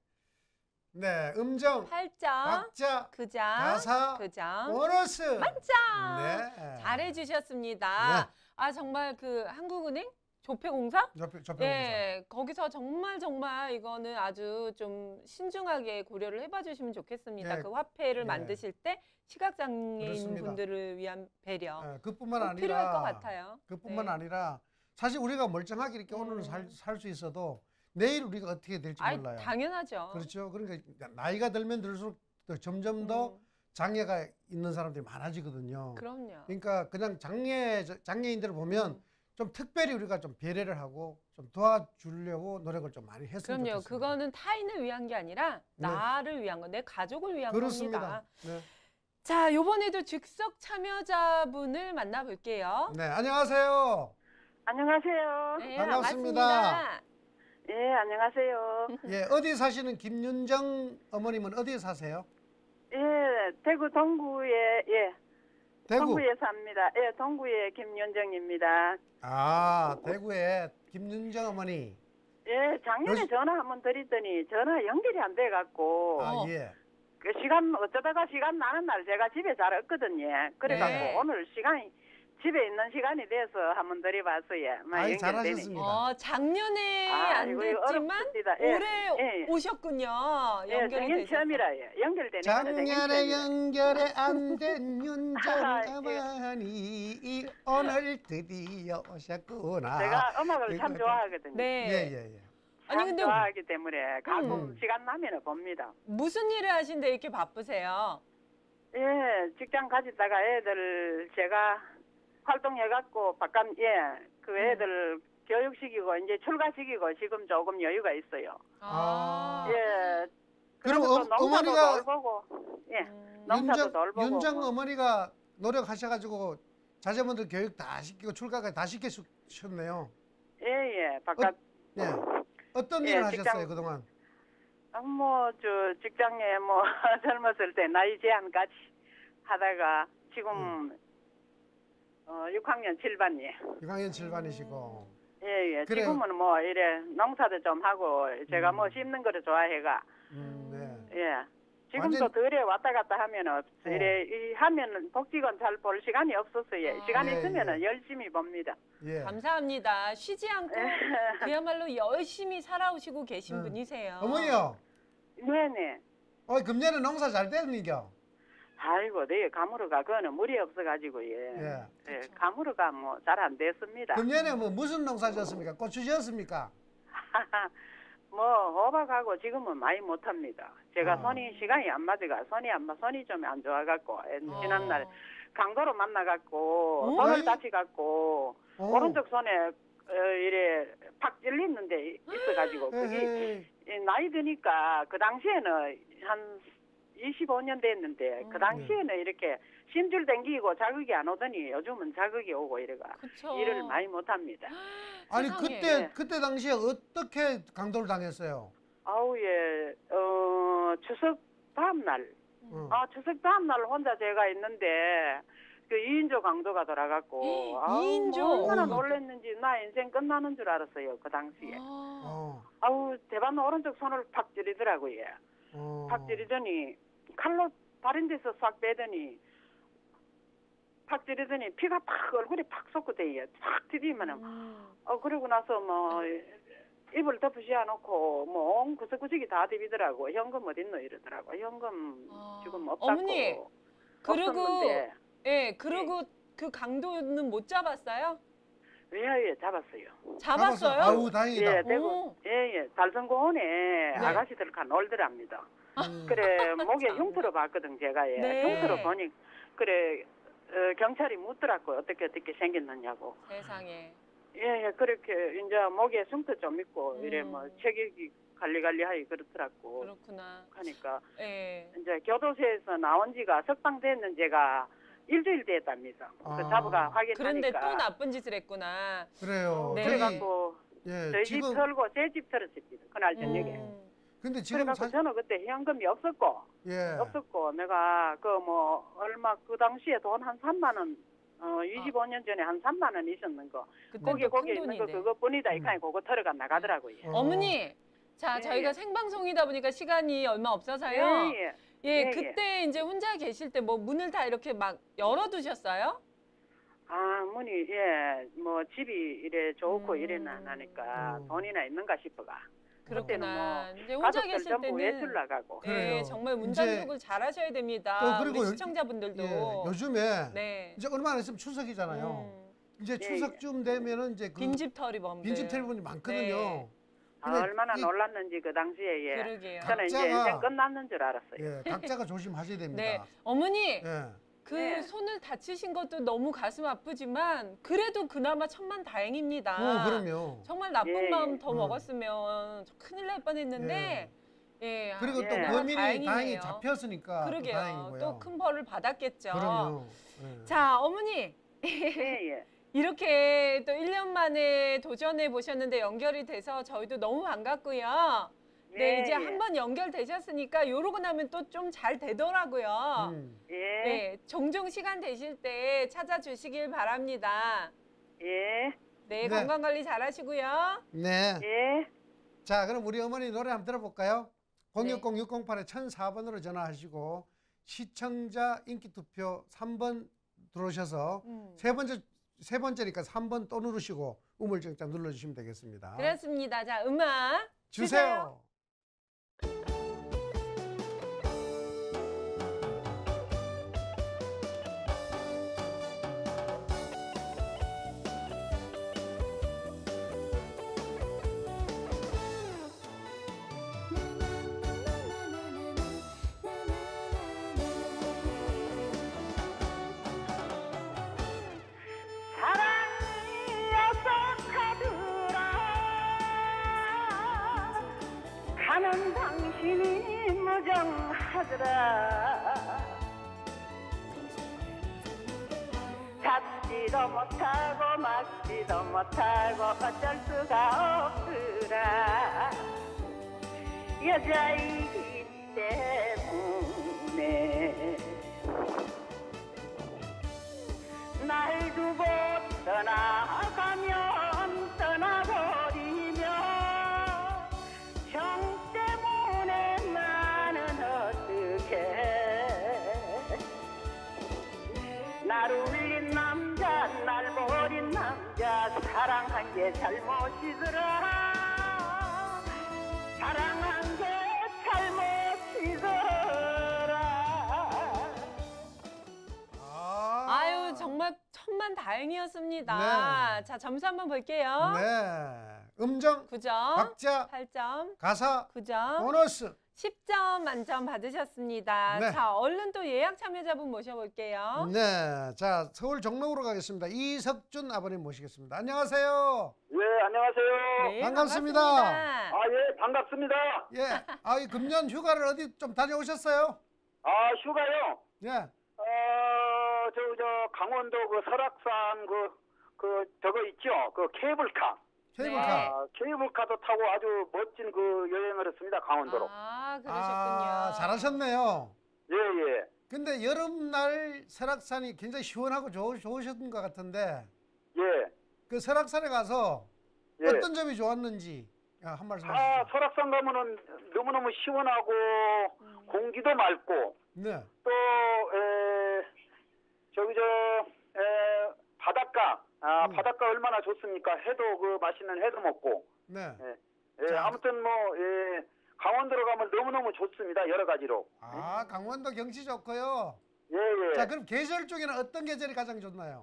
네, 음정, 팔 점, 박자, 구 점, 가사, 구 점, 보너스. 만점. 네. 잘해주셨습니다. 네. 아 정말 그 한국은행 조폐공사? 접해, 접해 예, 거기서 정말 정말 이거는 아주 좀 신중하게 고려를 해봐 주시면 좋겠습니다. 예, 그 화폐를 예. 만드실 때 시각장애인 그렇습니다. 분들을 위한 배려 네, 그뿐만 꼭 아니라 필요할 것 같아요. 그뿐만 네. 아니라 사실 우리가 멀쩡하게 이렇게 오늘은 음. 살 수 있어도 내일 우리가 어떻게 될지 아이, 몰라요. 당연하죠. 그렇죠. 그러니까 나이가 들면 들수록 더 점점 더 음, 장애가 있는 사람들이 많아지거든요. 그럼요. 그러니까 그냥 장애 장애인들을 보면 음. 좀 특별히 우리가 좀 배려를 하고 좀 도와주려고 노력을 좀 많이 했으면 그럼요. 좋겠습니다. 그거는 타인을 위한 게 아니라 네. 나를 위한 거, 내 가족을 위한 그렇습니다. 겁니다. 네. 자, 요번에도 즉석 참여자분을 만나볼게요. 네, 안녕하세요. 안녕하세요. 네, 반갑습니다. 반갑습니다. 예, 안녕하세요. 예, 어디 사시는 김윤정 어머님은 어디에 사세요? 예, 대구 동구에, 예, 대구. 동구에 삽니다. 예, 동구에 김윤정입니다. 아, 대구에 김윤정 어머니. 예, 작년에 요시- 전화 한번 드렸더니 전화 연결이 안 돼갖고, 아, 어. 예. 그 시간, 어쩌다가 시간 나는 날 제가 집에 잘 없거든요. 그래갖고 네. 오늘 시간이, 집에 있는 시간이 돼서 한번 드려봤어요. 막 아이, 연결되니. 잘하셨습니다. 어, 작년에 아, 안 이거 이거 됐지만 어렵습니다. 예, 올해 예. 오셨군요. 예, 연결이 작년 되셔서. 처음이라요. 연결되니까 작년에 처음이라. 연결이 안 된 윤정 아, 예. 어머니 오늘 드디어 오셨구나. 제가 음악을 참 이거- 좋아하거든요. 네. 예, 예, 예. 참 아니, 근데 좋아하기 때문에 가끔 음. 시간 나면 봅니다. 무슨 일을 하신데 이렇게 바쁘세요? 예, 직장 가지다가 애들 제가 활동해갖고 바깥 예그 애들 교육시키고 이제 출가시키고 지금 조금 여유가 있어요. 아. 예. 그럼 그리고 어, 또 농사도 어머니가 돌보고 예 음, 농사도 윤정, 돌보고 윤정 어머니가 노력하셔가지고 자제분들 교육 다 시키고 출가까지 다 시키셨네요. 예예 바깥 네. 어떤 예, 일을 직장- 하셨어요 그동안? 뭐 저 직장에 뭐 젊었을 때 나이 제한 같이 하다가 지금 음. 어 육 학년 칠 반이에요. 육 학년 칠 반이시고. 예, 예. 그래요. 지금은 뭐 이래 농사도 좀 하고 제가 음. 뭐 씹는 거를 좋아해가 음, 네. 예. 지금도 완전- 덜에 왔다 갔다 하면은 어. 이래 이 하면은 복직은 잘 볼 시간이 없었어요. 아. 시간이 예, 있으면은 예. 열심히 봅니다. 예. 감사합니다. 쉬지 않고 그야말로 열심히 살아오시고 계신 음. 분이세요. 어머니요. 네네. 어, 금년에 농사 잘 됐니겨? 아이고, 네 가무르가 그거는 물이 없어가지고 예. 예. 예, 가무르가 뭐 잘 안 됐습니다. 금년에 뭐 무슨 농사 지었습니까? 고추 지었습니까? 뭐 호박하고 지금은 많이 못합니다. 제가 아. 손이 시간이 안 맞아가 손이 안 맞, 손이 좀 안 좋아갖고 예, 어. 지난날 강도로 만나갖고 어? 손을 아이. 다치갖고 어. 오른쪽 손에 어, 이래 팍 찔렸는데 있어가지고 그게 에헤이. 이 나이 드니까 그 당시에는 한 이십오 년 됐는데 음. 그 당시에는 이렇게 심줄 땡기고 자극이 안 오더니 요즘은 자극이 오고 이래가 그쵸. 일을 많이 못합니다. 아니 세상에. 그때 그때 당시에 어떻게 강도를 당했어요? 아우 예, 어 추석 다음 날, 어. 아 추석 다음 날 혼자 제가 있는데 그 이인조 강도가 돌아갔고 아우, 이인조? 뭐 얼마나 어이구. 놀랐는지 나 인생 끝나는 줄 알았어요 그 당시에. 아, 어. 아우 대반 오른쪽 손을 팍 찌르더라고요. 어. 팍 찌르더니 칼로 다른 데서 싹 빼더니 팍 찌르더니 피가 팍 얼굴에 팍 솟고대요. 팍 디디면은 음. 어 그러고 나서 뭐 입을 덮으시어 놓고 뭐 온 구석구석이 다 디비더라고. 현금 어딨노 이러더라고. 현금 아. 지금 없다고. 어머니, 그리고 없었는데 예, 그리고 그 강도는 못 잡았어요? 왜 잡았어요. 잡았어요? 아우 다행이다. 예, 대구 오. 예예 달성공원에 네. 아가씨들 가 놀더랍니다. 음. 그래 목에 참나. 흉터로 봤거든 제가 예. 네. 흉터로 보니 그래 어, 경찰이 묻더라고 어떻게 어떻게 생겼느냐고. 세상에. 예, 예 그렇게 이제 목에 흉터 좀 있고 음. 이래 뭐 체격이 관리관리하기 그렇더라고. 그렇구나. 하니까 예. 이제 교도소에서 나온 지가 석방 됐는 제가 일주일 됐답니다. 아. 그 자부가 그런데 확인하니까. 또 나쁜 짓을 했구나. 그래요. 네. 저기 그래갖고 예, 저희 집 지금 털고 제 집 털었습니다. 그날 저녁에. 음. 근데 지금 그래갖고 사, 저는 그때 현금이 없었고 예. 없었고 내가 그 뭐 얼마 그 당시에 돈 한 삼만 원 어, 이십오 년 전에 한 삼만 원 있었는 거. 그땐 거기 또 거기 큰 있는 거 돈인데. 그거뿐이다. 음. 이카니 그거 털어가 나가더라고요. 어. 어머니, 자 예, 저희가 예. 생방송이다 보니까 시간이 얼마 없어서요. 예, 예. 예, 예, 그때 이제 혼자 계실 때 뭐 문을 다 이렇게 막 열어두셨어요? 아, 문이, 예, 뭐, 집이 이래 좋고 음. 이래나 하니까 음. 돈이나 있는가 싶어가. 그렇구나. 이제 혼자 가족들 계실 전부 때는 외출 나가고. 네, 그래요. 정말 문 이제 단속을 잘 하셔야 됩니다. 또 그리고 우리 요- 시청자분들도. 예, 요즘에 네. 이제 얼마 안 있으면 추석이잖아요. 음, 이제 예, 추석쯤 되면은 이제 그 빈집털이 범들. 빈집 텔레폰이 많거든요. 네. 아, 근데 얼마나 이- 놀랐는지 그 당시에, 예. 그러게요. 저는 이제 각자가- 인생 끝났는 줄 알았어요. 예, 각자가 조심하셔야 됩니다. 네, 어머니 예. 그 네. 손을 다치신 것도 너무 가슴 아프지만 그래도 그나마 천만 다행입니다. 어, 그럼요. 정말 나쁜 예, 마음 예. 더 음. 먹었으면 큰일 날 뻔했는데 예. 그리고 예. 또 정말 범인이 다행이네요. 다행히 잡혔으니까 또 그러게요. 다행이고요. 또 큰 벌을 받았겠죠. 그럼요. 예. 자, 어머니 예, 예. 이렇게 또 일 년 만에 도전해 보셨는데 연결이 돼서 저희도 너무 반갑고요. 네, 예, 이제 예. 한번 연결되셨으니까 요러고 나면 또 좀 잘 되더라고요. 음. 예, 네, 종종 시간 되실 때 찾아주시길 바랍니다. 예, 네, 네. 건강 관리 잘 하시고요. 네. 예. 자, 그럼 우리 어머니 노래 한번 들어볼까요? 네. 공육공 육공팔에 천사 번으로 전화하시고 시청자 인기 투표 삼 번 들어오셔서 음. 세 번째 세 번째니까 삼 번 또 누르시고 우물정자 눌러주시면 되겠습니다. 그렇습니다. 자, 음악 주세요. 사랑이 약속하더라 가는 당신이 무정하더라 잡지도 못하고 막지도 못하고 어쩔 수가 없더라 여자이기 때문에 날 두고 떠나가면 떠나버리며 정 때문에 나는 어떡해 날 울린 남자 날 버린 남자 사랑한 게 잘못이더라 사랑한 게 잘못이더라 아, 아유, 정말 천만 다행이었습니다. 네. 자, 점수 한번 볼게요. 네. 음정, 구 점, 박자, 팔 점, 가사, 구 점, 보너스. 십 점 만점 받으셨습니다. 네. 자, 얼른 또 예약 참여자분 모셔볼게요. 네. 자, 서울 종로구로 가겠습니다. 이석준 아버님 모시겠습니다. 안녕하세요. 예, 안녕하세요. 네, 반갑습니다. 반갑습니다. 아, 예, 반갑습니다. 예. 아, 이 금년 휴가를 어디 좀 다녀오셨어요? 아, 휴가요? 예. 어, 저, 저, 강원도 그 설악산 그, 그, 저거 있죠? 그 케이블카. 케이블카. 네. 아, 케이블카도 타고 아주 멋진 그 여행을 했습니다, 강원도로. 아, 그러셨군요. 아, 잘하셨네요. 예, 예. 근데 근데 여름날 설악산이 굉장히 시원하고 좋, 좋으셨던 것 같은데 예. 그 설악산에 가서 예. 어떤 점이 좋았는지 야, 한 말씀 아, 하시죠. 설악산 가면은 너무너무 시원하고 음. 공기도 맑고 네. 또, 에, 저기 저, 에, 바닷가. 아, 음. 바닷가 얼마나 좋습니까? 해도 그 맛있는 해도 먹고. 네. 예. 예, 자, 아무튼 뭐, 예, 강원도로 가면 너무너무 좋습니다. 여러 가지로. 아, 강원도 경치 좋고요. 예, 예. 자, 그럼 계절 중에는 어떤 계절이 가장 좋나요?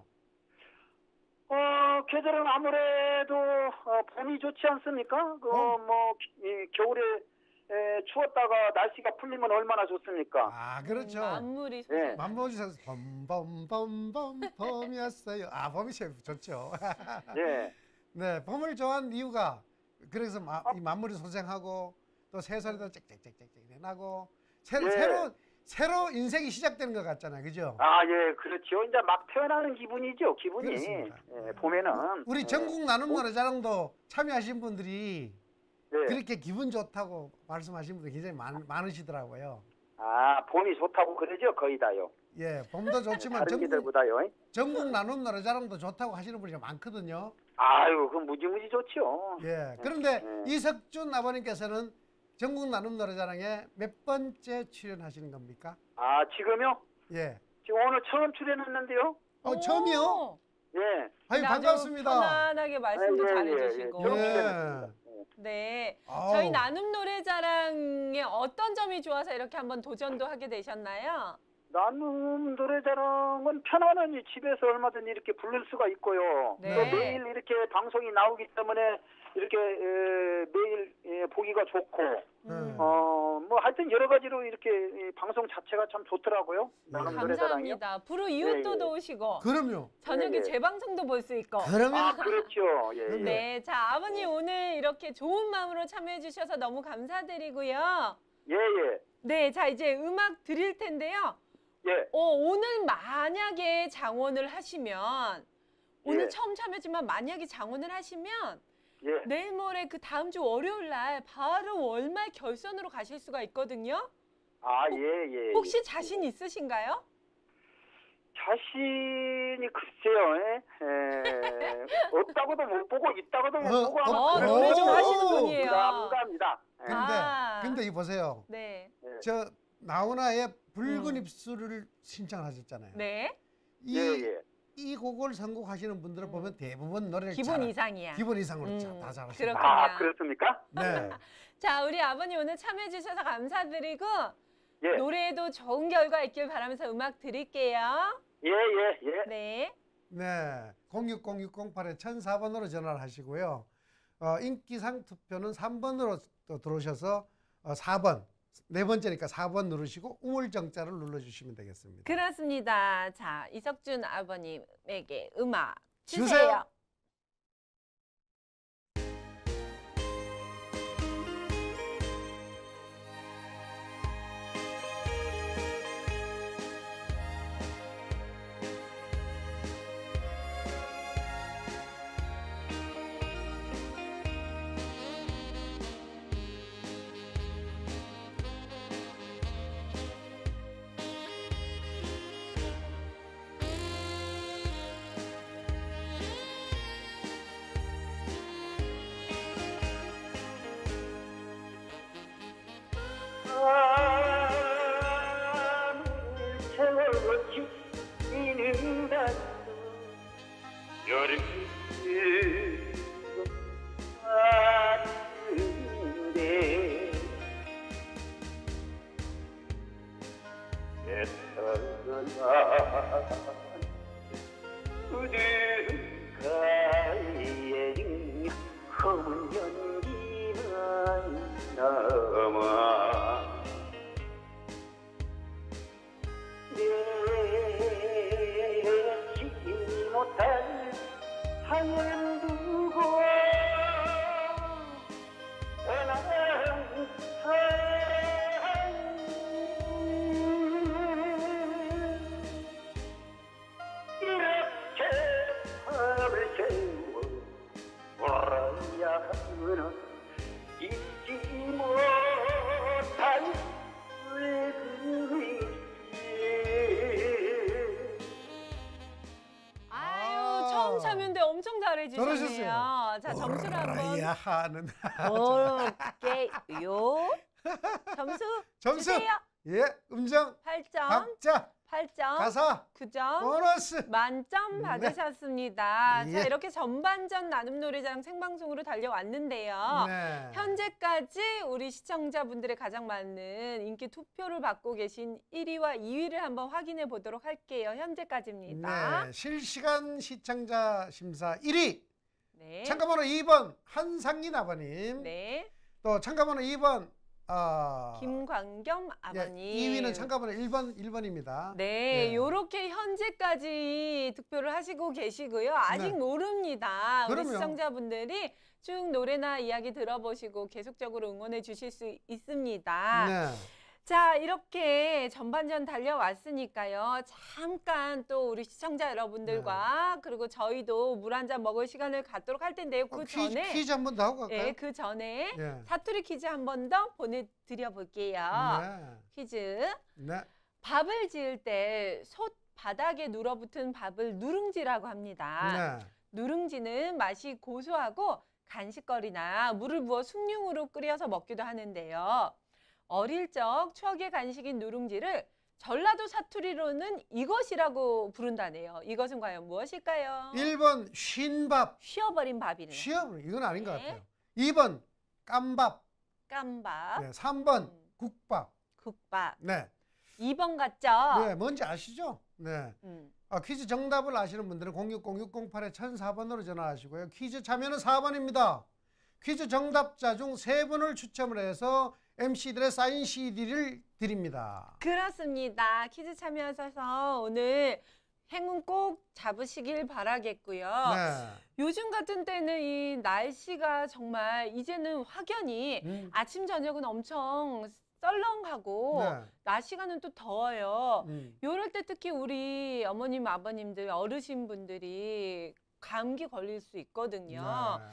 어, 계절은 아무래도 어, 봄이 좋지 않습니까? 그, 어? 뭐, 이, 겨울에 에, 추웠다가 날씨가 풀리면 얼마나 좋습니까? 아, 그렇죠. 만물이 예. 솟아. 만보지서 봄봄봄봄 봄이었어요. 아, 봄이 제일 좋죠. 예. 네, 봄을 좋아하는 이유가 그래서 마, 이 만물이 소생하고 또 새소리도 짹짹짹짹 나고 새로 예. 새로 새로 인생이 시작되는 것 같잖아요, 그죠? 아, 예, 그렇죠. 이제 막 태어나는 기분이죠, 기분이. 그렇습니다. 예, 봄에는. 우리 예. 전국 나눔 노래자랑도 참여하신 분들이 예. 그렇게 기분 좋다고 말씀하신 분들이 굉장히 많, 많으시더라고요. 아, 봄이 좋다고 그러죠, 거의 다요. 예, 봄도 좋지만 다른 전국, 기들보다요. 전국 나눔 노래자랑도 좋다고 하시는 분이 많거든요. 아유, 그 무지무지 좋죠. 예, 그런데 네. 이석준 아버님께서는 전국 나눔 노래자랑에 몇 번째 출연하시는 겁니까? 아, 지금요? 예. 지금 오늘 처음 출연했는데요. 어, 처음이요? 예. 아유, 반갑습니다. 편안하게 말씀도 예, 예, 잘해주시고. 예, 처음 예. 출연했습니다. 네. 아우. 저희 나눔 노래자랑에 어떤 점이 좋아서 이렇게 한번 도전도 하게 되셨나요? 나눔 노래자랑은 편안하니 집에서 얼마든지 이렇게 부를 수가 있고요. 네. 또 매일 이렇게 방송이 나오기 때문에 이렇게 에, 매일 에, 보기가 좋고 음. 어, 뭐 하여튼 여러 가지로 이렇게 이 방송 자체가 참 좋더라고요. 나눔 노래자랑이요. 감사합니다. 부르 이웃도 예, 예. 도우시고 그럼요. 저녁에 예, 예. 재방송도 볼 수 있고. 그러면 아, 그렇죠. 예, 예. 네, 자 아버님 오늘 이렇게 좋은 마음으로 참여해 주셔서 너무 감사드리고요. 예, 예. 네, 자 이제 음악 드릴 텐데요. 예. 어, 오늘 만약에 장원을 하시면 오늘 예. 처음 참여지만 만약에 장원을 하시면 예. 내일 모레 그 다음 주 월요일 날 바로 월말 결선으로 가실 수가 있거든요. 아, 예, 예. 혹시 자신 있으신가요? 자신이 글쎄요. 예. 에, 없다고도 못 보고 있다고도 못 어, 보고 어, 하면 어, 노래 좀 오. 하시는 분이에요. 감사합니다. 예. 근데 아. 근데 이 보세요. 네. 예. 저 나훈아의 붉은 음. 입술을 신청하셨잖아요. 네. 이, 예, 예. 이 곡을 선곡하시는 분들을 음. 보면 대부분 노래를 기본 잘, 이상이야. 기본 이상으로 음, 자- 다 잘하시고. 그렇군요. 아, 그렇습니까? 네. 자, 우리 아버님 오늘 참여해 주셔서 감사드리고 예. 노래에도 좋은 결과 있길 바라면서 음악 드릴게요. 예, 예, 예. 네. 네. 공육공육공팔에 천사 번으로 전화를 하시고요. 어, 인기상 투표는 삼 번으로 또 들어오셔서 어, 사 번. 네 번째니까 사 번 누르시고 우물정자를 눌러주시면 되겠습니다. 그렇습니다. 자, 이석준 아버님에게 음악 주세요. 주세요. 어딘가에 검은 연기만 남아 내치지 못한 하얀 두고 떠난 사랑 이렇게 밤을 새워 와야 하는 잊지 못한 그 아유, 처음 참여인데 엄청 잘해주셨네요. 잘하셨어요. 자, 점수를 한번 야 하는 볼게요. 점수 점수 주세요. 예 음정 팔 점, 박자 팔 점, 가사 구 점, 보너스 만점 네. 받으셨습니다. 예. 자, 이렇게 전반전 나눔 노래자랑 생방송으로 달려왔는데요. 네. 현재까지 우리 시청자분들의 가장 많은 인기 투표를 받고 계신 일 위와 이 위를 한번 확인해 보도록 할게요. 현재까지입니다. 네, 실시간 시청자 심사 일 위 네. 참가번호 이 번 한상인 아버님 네. 또 참가번호 이 번 어, 김광겸 아버님. 예, 이 위는 참가번호 일 번 일 번입니다. 네, 예. 요렇게 현재까지 득표를 하시고 계시고요. 아직 네. 모릅니다. 우리 그럼요. 시청자분들이 쭉 노래나 이야기 들어보시고 계속적으로 응원해 주실 수 있습니다. 네. 자, 이렇게 전반전 달려왔으니까요. 잠깐 또 우리 시청자 여러분들과 그리고 저희도 물 한 잔 먹을 시간을 갖도록 할 텐데요. 그 어, 퀴즈, 전에 퀴즈 한 번 더 하고 갈까요? 네, 그 전에 예. 사투리 퀴즈 한 번 더 보내드려 볼게요. 네. 퀴즈. 네. 밥을 지을 때 솥 바닥에 눌어붙은 밥을 누룽지라고 합니다. 네. 누룽지는 맛이 고소하고 간식거리나 물을 부어 숭늉으로 끓여서 먹기도 하는데요. 어릴 적 추억의 간식인 누룽지를 전라도 사투리로는 이것이라고 부른다네요. 이것은 과연 무엇일까요? 일 번 쉰밥. 쉬어버린 밥이네요. 쉬어버린 이건 아닌 것 네. 같아요. 이 번 깜밥. 깜밥. 네. 삼 번 음. 국밥. 국밥. 네. 이 번 같죠? 네, 뭔지 아시죠? 네. 음. 아, 퀴즈 정답을 아시는 분들은 공육공 육공팔 천사 번으로 전화하시고요. 퀴즈 참여는 사 번입니다. 퀴즈 정답자 중 세 분을 추첨을 해서 엠씨들의 사인 씨디를 드립니다. 그렇습니다. 퀴즈 참여하셔서 오늘 행운 꼭 잡으시길 바라겠고요. 네. 요즘 같은 때는 이 날씨가 정말 이제는 확연히 음. 아침 저녁은 엄청 썰렁하고 네. 낮 시간은 또 더워요. 음. 이럴 때 특히 우리 어머님, 아버님들, 어르신분들이 감기 걸릴 수 있거든요. 네.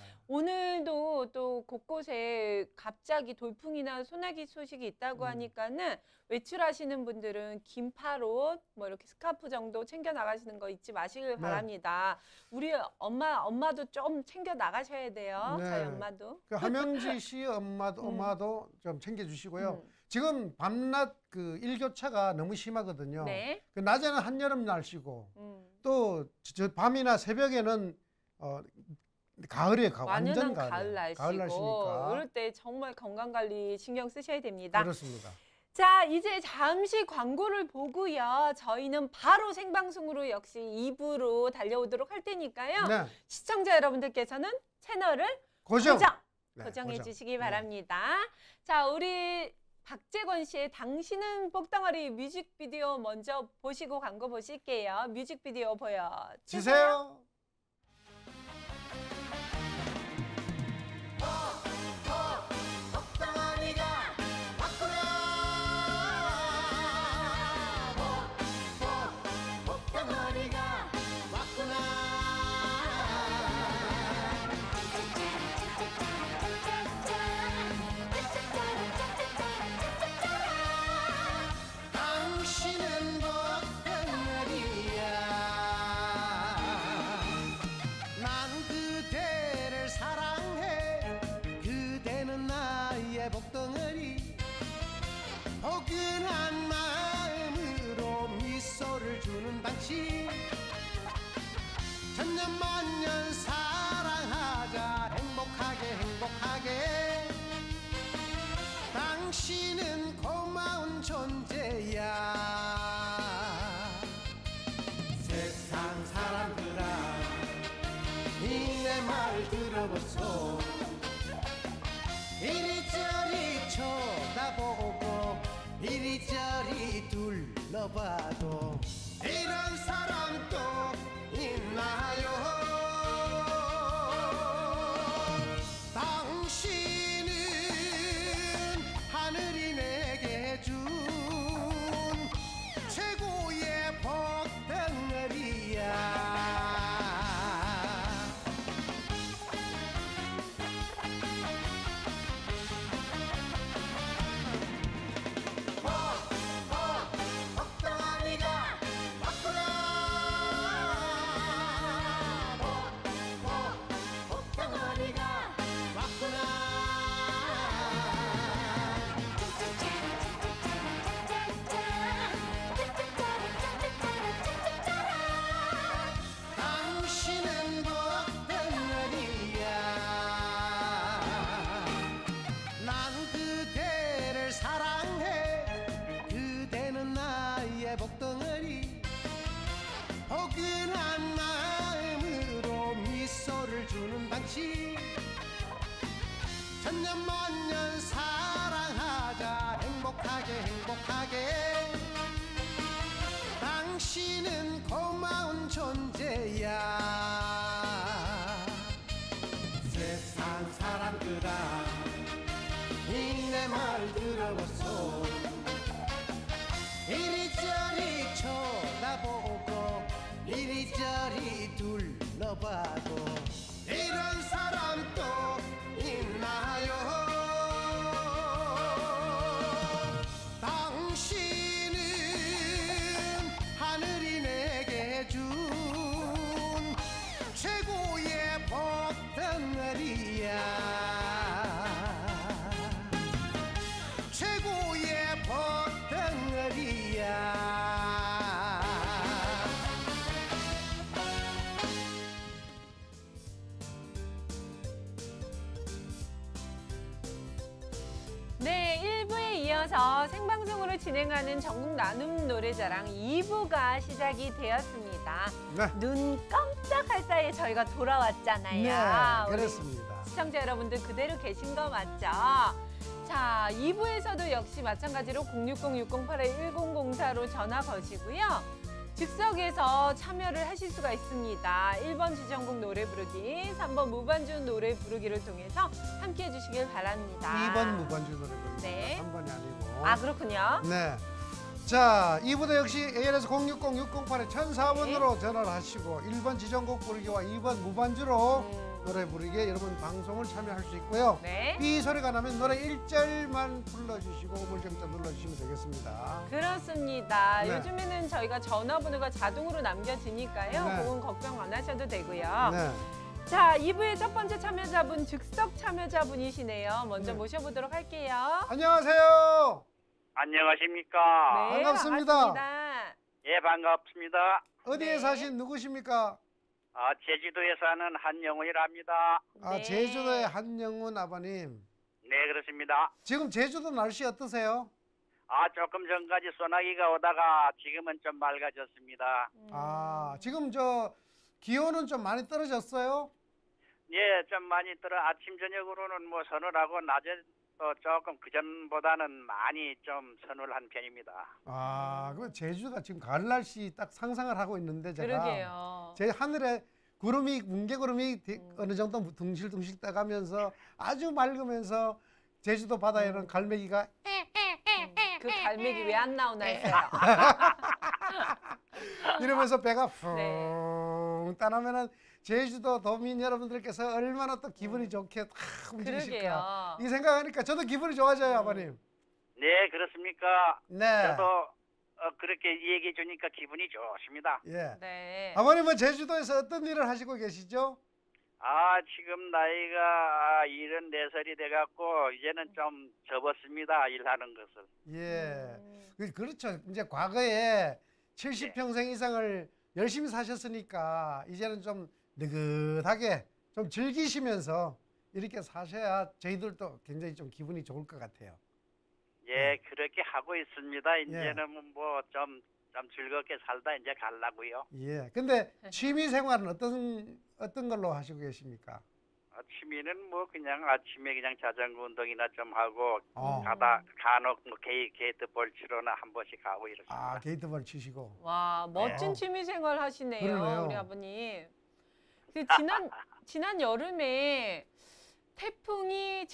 오늘도 또 곳곳에 갑자기 돌풍이나 소나기 소식이 있다고 음. 하니까는 외출하시는 분들은 긴팔옷, 뭐 이렇게 스카프 정도 챙겨 나가시는 거 잊지 마시길 네. 바랍니다. 우리 엄마, 엄마도 좀 챙겨 나가셔야 돼요. 네. 저희 엄마도. 그 함영지 씨 엄마도, 음. 엄마도 좀 챙겨주시고요. 음. 지금 밤낮 그 일교차가 너무 심하거든요. 네. 그 낮에는 한여름 날씨고 음. 또 저 밤이나 새벽에는 어, 가을에 가 완전 완연한 가을 가을이에요. 날씨고 가을 날씨니까 이럴 때 정말 건강 관리 신경 쓰셔야 됩니다. 그렇습니다. 자, 이제 잠시 광고를 보고요. 저희는 바로 생방송으로 역시 이 부로 달려오도록 할 테니까요. 네. 시청자 여러분들께서는 채널을 고정. 고정, 네, 고정해 고정. 주시기 네. 바랍니다. 자, 우리 박재권 씨의 당신은 복덩어리 뮤직비디오 먼저 보시고 광고 보실게요. 뮤직비디오 보여주세요. 주세요. 당신은 복덩어리야. 난 그대를 사랑해. 그대는 나의 복덩어리. 포근한 마음으로 미소를 주는 당신. 천년만년 사랑하자. 행복하게 행복하게. 당신은 고마운 존재야. 세상 사람들아 이 내 말 들어보소. 이리저리 쳐다보고 이리저리 둘러봐도 이런 사람 또 있나요? 당신은 하늘이 내게 준 최고의 복덩어리야. 당신은 복덩어리야. 난 그대를 사랑해. 그대는 나의 복덩어리. 포근한 마음으로 미소를 주는 당신. 천년만년 사랑하자. 행복하게 행복하게. 당신은 고마운 존재야. 세상 사람들아 이 내 말 들어보소. 이리저리 쳐다보고 이리저리 둘러봐도 이런 사람 또 있나요? 당신은 네, 일 부에 이어서 생방송으로 진행하는 전국 나눔 노래자랑 이 부가 시작이 되었습니다. 네. 눈 깜짝할 사이에 저희가 돌아왔잖아요. 네, 우리 그렇습니다. 시청자 여러분들 그대로 계신 거 맞죠? 자, 이 부에서도 역시 마찬가지로 공육공 육공팔 일공공사로 전화 거시고요. 즉석에서 참여를 하실 수가 있습니다. 일 번 지정곡 노래 부르기, 삼 번 무반주 노래 부르기를 통해서 함께해 주시길 바랍니다. 이 번 무반주 노래 부르기. 네. 삼 번이 아니고. 아, 그렇군요. 네. 자, 이 부도 역시 에이알에스 공육공 육공팔 천사 번으로 네. 전화를 하시고 일 번 지정곡 부르기와 이 번 무반주로 음. 노래 부르기에 여러분 방송을 참여할 수 있고요. 네. 삐 소리가 나면 노래 일 절만 불러주시고 우물정자 눌러주시면 되겠습니다. 그렇습니다. 네. 요즘에는 저희가 전화번호가 자동으로 남겨지니까요. 네. 그건 걱정 안 하셔도 되고요. 네. 자, 이 부의 첫 번째 참여자분 즉석 참여자분이시네요. 먼저 네. 모셔보도록 할게요. 안녕하세요. 안녕하십니까? 네, 반갑습니다. 반갑습니다. 예, 반갑습니다. 어디에 네. 사신 누구십니까? 아, 제주도에 사는 한영훈이랍니다. 아, 네. 제주도의 한영훈 아버님. 네, 그렇습니다. 지금 제주도 날씨 어떠세요? 아, 조금 전까지 소나기가 오다가 지금은 좀 맑아졌습니다. 음. 아, 지금 저 기온은 좀 많이 떨어졌어요? 예, 좀 많이 들어 아침 저녁으로는 뭐 서늘하고 낮에 또 조금 그전보다는 많이 좀 서늘한 편입니다. 아, 그 제주가 지금 가을 날씨 딱 상상을 하고 있는데 제가 그러게요. 제 하늘에 구름이 뭉게구름이 음. 어느 정도 둥실둥실 떠가면서 아주 맑으면서 제주도 바다에는 음. 갈매기가 그 갈매기 왜 안 나오나 했어요. 이러면서 배가 푹 네. 떠나면은 제주도 도민 여러분들께서 얼마나 또 기분이 좋게 탁 움직이실까. 그러게요. 이 생각하니까 저도 기분이 좋아져요, 아버님. 네, 그렇습니까? 네. 저도 어, 그렇게 얘기해 주니까 기분이 좋습니다. 예. 네. 아버님은 제주도에서 어떤 일을 하시고 계시죠? 아, 지금 나이가 일흔네 살이 돼갖고 이제는 좀 접었습니다. 일하는 것을. 예. 음. 그- 그렇죠. 이제 과거에 칠십 평생 이상을 열심히 사셨으니까 이제는 좀 느긋하게 좀 즐기시면서 이렇게 사셔야 저희들도 굉장히 좀 기분이 좋을 것 같아요. 예, 그렇게 하고 있습니다. 이제는 뭐 좀 좀 즐겁게 살다 이제 가려고요. 예. 근데 취미 생활은 어떤 어떤 걸로 하시고 계십니까? 아, 취미는 뭐 그냥 아침에 그냥 자전거 운동이나 좀 하고 어. 가다 간혹 뭐 게이 게이트볼 치러나 한 번씩 가고 이렇습니다. 아, 게이트볼 치시고. 와, 멋진 네. 취미 생활 하시네요. 그러네요. 우리 아버님. 그 지난 지난 여름에 태풍이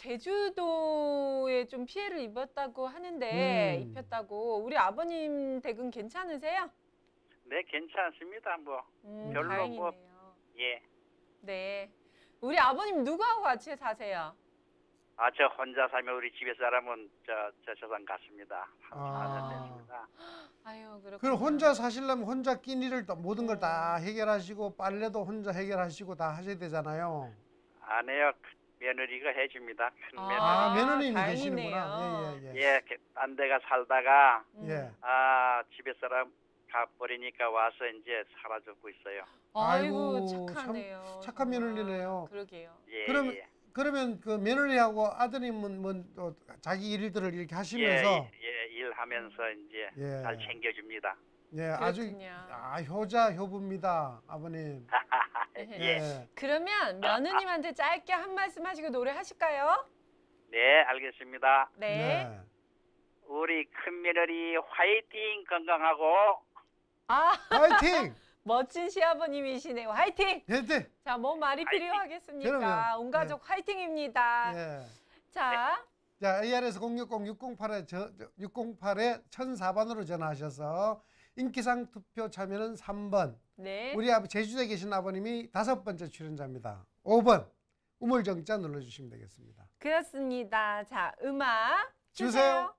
제주도에 좀 피해를 입었다고 하는데 음. 입혔다고. 우리 아버님 댁은 괜찮으세요? 네, 괜찮습니다. 뭐 음, 별로 다행이네요. 뭐. 예. 네. 우리 아버님 누구하고 같이 사세요? 아, 저 혼자 살면 우리 집에 사람은 저 저 저산 갔습니다. 아. 됐습니다. 아유, 그렇군요. 그럼 혼자 사시려면 혼자 끼니를 또 모든 걸 다 해결하시고 빨래도 혼자 해결하시고 다 하셔야 되잖아요. 안 해요. 며느리가 해줍니다. 큰 며느리. 아, 며느님이 다행이네요. 계시는구나. 예, 예, 예. 예, 딴 데가 살다가 음. 예. 아 집에 사람 가버리니까 와서 이제 살아주고 있어요. 아이고, 아이고, 착하네요. 참 착한 정말. 며느리네요. 그러게요. 예, 그러면 예. 그러면 그 며느리하고 아드님은 뭐 또 자기 일들을 이렇게 하시면서 예, 예, 일하면서 이제 예. 잘 챙겨줍니다. 예, 아주 그렇군요. 아, 효자 효부입니다, 아버님. 예. 그러면 며느님한테 짧게 한 말씀 하시고 노래 하실까요? 네, 알겠습니다. 네. 우리 큰 며느리 화이팅 건강하고 아, 화이팅! 멋진 시아버님이시네요. 화이팅! 네, 자, 뭐 말이 화이팅! 필요하겠습니까? 그럼요. 온 가족 화이팅입니다. 예. 자, 자, 에이알에스 공육공 육공팔에 저, 저 육공팔에 천사 번으로 전화하셔서 인기상 투표 참여는 삼 번. 네. 우리 아버 제주도에 계신 아버님이 다섯 번째 출연자입니다. 오 번 우물정자 눌러주시면 되겠습니다. 그렇습니다. 자, 음악 주세요. 주세요.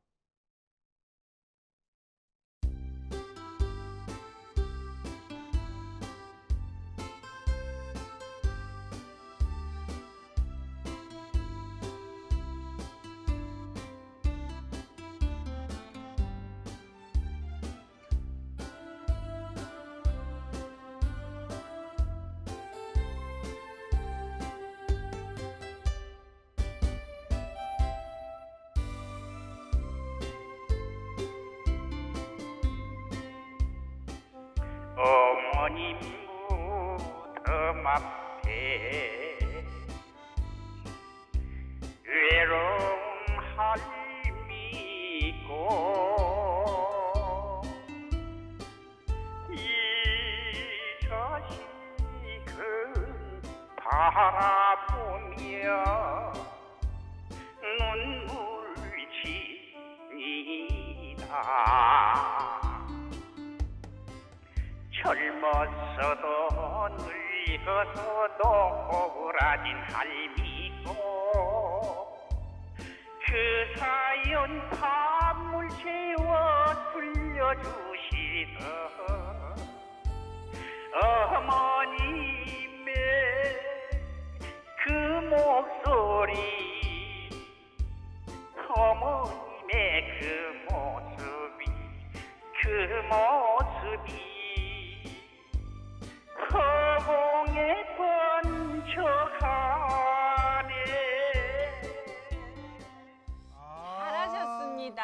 어머님 무덤 앞에 외로운 할미고 이 자식은 바라보며 눈물 지니다. 젊었어도 늙어서도 오그라진 할미고 그 사연 밤을 채워 들려주시던 어머님의 그 목소리 어머님의 그 모습이 그 모습이 허공에 번쩍하네. 잘하셨습니다.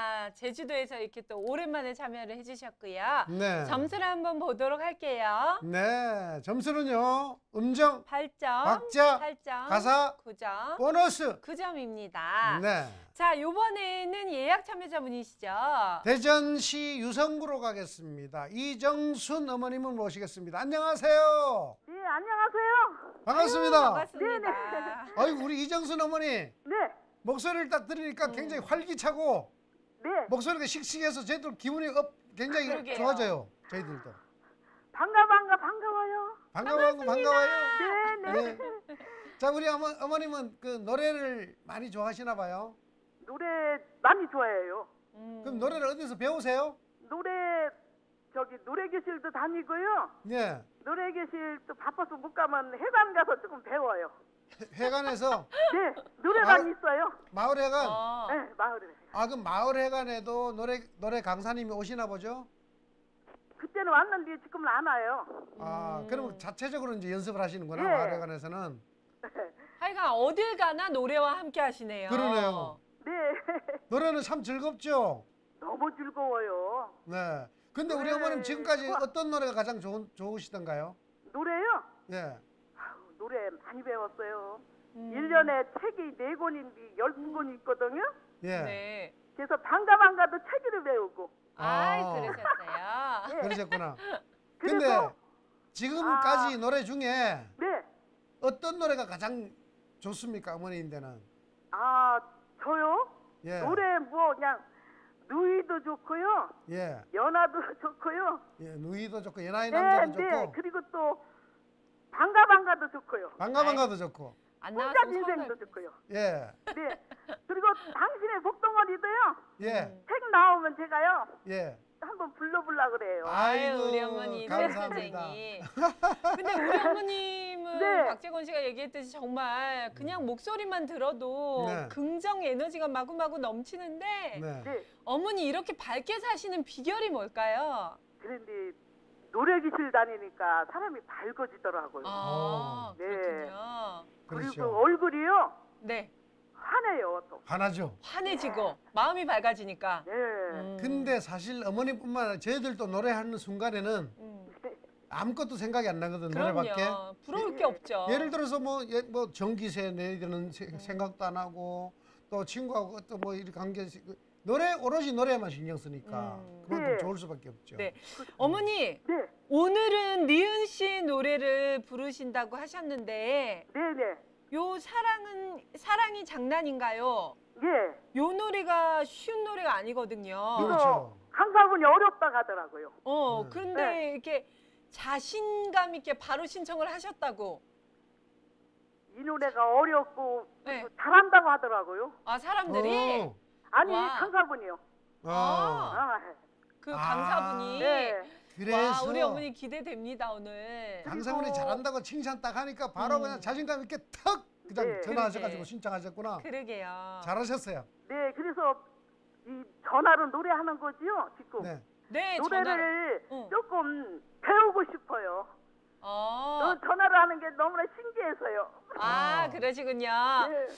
제주도에서 이렇게 또 오랜만에 참여를 해주셨고요. 네. 점수를 한번 보도록 할게요. 네, 점수는요. 음정 팔 점, 박자, 팔 점, 가사, 구 점, 보너스. 구 점입니다. 네. 자, 이번에는 예약 참여자분이시죠? 대전시 유성구로 가겠습니다. 이정순 어머님을 모시겠습니다. 안녕하세요. 네, 안녕하세요. 반갑습니다. 반갑습니다. 아유, 우리 이정순 어머니 네, 목소리를 딱 들으니까 음. 굉장히 활기차고 네. 목소리가 씩씩해서 저희들 기분이 업, 굉장히 그러게요. 좋아져요. 저희들도. 반가 반가 반가워요. 반가워요. 반가워요. 네, 네. 네. 자, 우리 어머, 어머님은 그 노래를 많이 좋아하시나 봐요. 노래 많이 좋아해요. 음. 그럼 노래를 어디서 배우세요? 노래 저기 노래교실도 다니고요. 네. 노래교실도 바빠서 못 가면 회관 가서 조금 배워요. 회관에서 네, 노래방 아. 있어요. 마을회관. 어. 네, 마을에. 아, 그럼 마을회관에도 노래 노래 강사님이 오시나 보죠? 그때는 왔는데 지금은 안 와요. 아, 음. 그럼 자체적으로 이제 연습을 하시는구나. 예. 마을회관에서는. 하여간 어딜 가나 노래와 함께 하시네요. 그러네요. 네, 노래는 참 즐겁죠. 너무 즐거워요. 네. 근데 우리 네. 어머님 지금까지 우와. 어떤 노래가 가장 좋은, 좋으시던가요? 노래요? 예. 아우, 노래 많이 배웠어요. 음. 일 년에 책이 네 권인데 열두 권이 있거든요. 예. 네. 그래서 반가 반가도 책을 배우고. 아이, 아. 그러셨어요. 네. 그러셨구나. 그래서 근데 지금까지 아. 노래 중에 네. 어떤 노래가 가장 좋습니까? 어머니인데는. 아, 저요? 예. 노래 뭐 그냥 누이도 좋고요. 예. 연하도 좋고요. 예. 누이도 좋고 연하의 네, 남자도 네. 좋고 그리고 또 반가 반가도 좋고요. 반가 반가도 좋고. 안 혼자 나왔으면 인생도 서운할 좋고요. 예. 네. 그리고 당신의 복덩어리도요. 예. 음. 책 나오면 제가요. 예. 한번 불러보려 그래요. 아유, 아이고, 우리 어머니 감사합니다. 선생님. 근데 우리 어머님은 네. 박재권 씨가 얘기했듯이 정말 그냥 목소리만 들어도 네. 긍정 에너지가 마구마구 넘치는데 네. 네. 어머니 이렇게 밝게 사시는 비결이 뭘까요? 그런데 노래기실 다니니까 사람이 밝아지더라고요. 아, 네. 그렇군요. 그리고 그렇죠. 얼굴이요. 네, 환해요 또. 화나죠. 환해지고 마음이 밝아지니까. 네. 음. 근데 사실 어머니뿐만 아니라 저희들도 노래하는 순간에는 음. 아무것도 생각이 안 나거든. 그럼요. 노래밖에. 부러울 게 없죠. 예를 들어서 뭐, 예, 뭐 전기세 내리는 세- 음. 생각도 안 하고 또 친구하고 또 뭐 이렇게 관계 노래 오로지 노래만 신경 쓰니까 음. 그만큼 네. 좋을 수밖에 없죠. 네. 어머니, 네. 오늘은 니은 씨 노래를 부르신다고 하셨는데 네네. 요 사랑은 사랑이 장난인가요? 예. 요 노래가 쉬운 노래가 아니거든요. 그렇죠. 강사분이 어렵다 하더라고요. 어, 네. 그런데 네. 이렇게 자신감 있게 바로 신청을 하셨다고. 이 노래가 어렵고 네. 잘한다고 하더라고요. 아, 사람들이 어. 아니 와. 강사분이요. 아. 아, 그 아. 강사분이 네. 그래서 와, 우리 어머니 기대됩니다, 오늘. 강사분이 그리고- 잘한다고 칭찬 딱 하니까 바로 음. 그냥 자신감 있게 턱 그냥 네. 전화하셔가지고 그러게. 신청하셨구나. 그러게요. 잘하셨어요. 네. 그래서 이 전화로 노래하는 거지요. 지금 네. 네, 전화. 노래를 응. 조금 배우고 싶어요. 어. 어, 전화로 하는 게 너무나 신기해서요. 아, 어. 그러시군요. 네.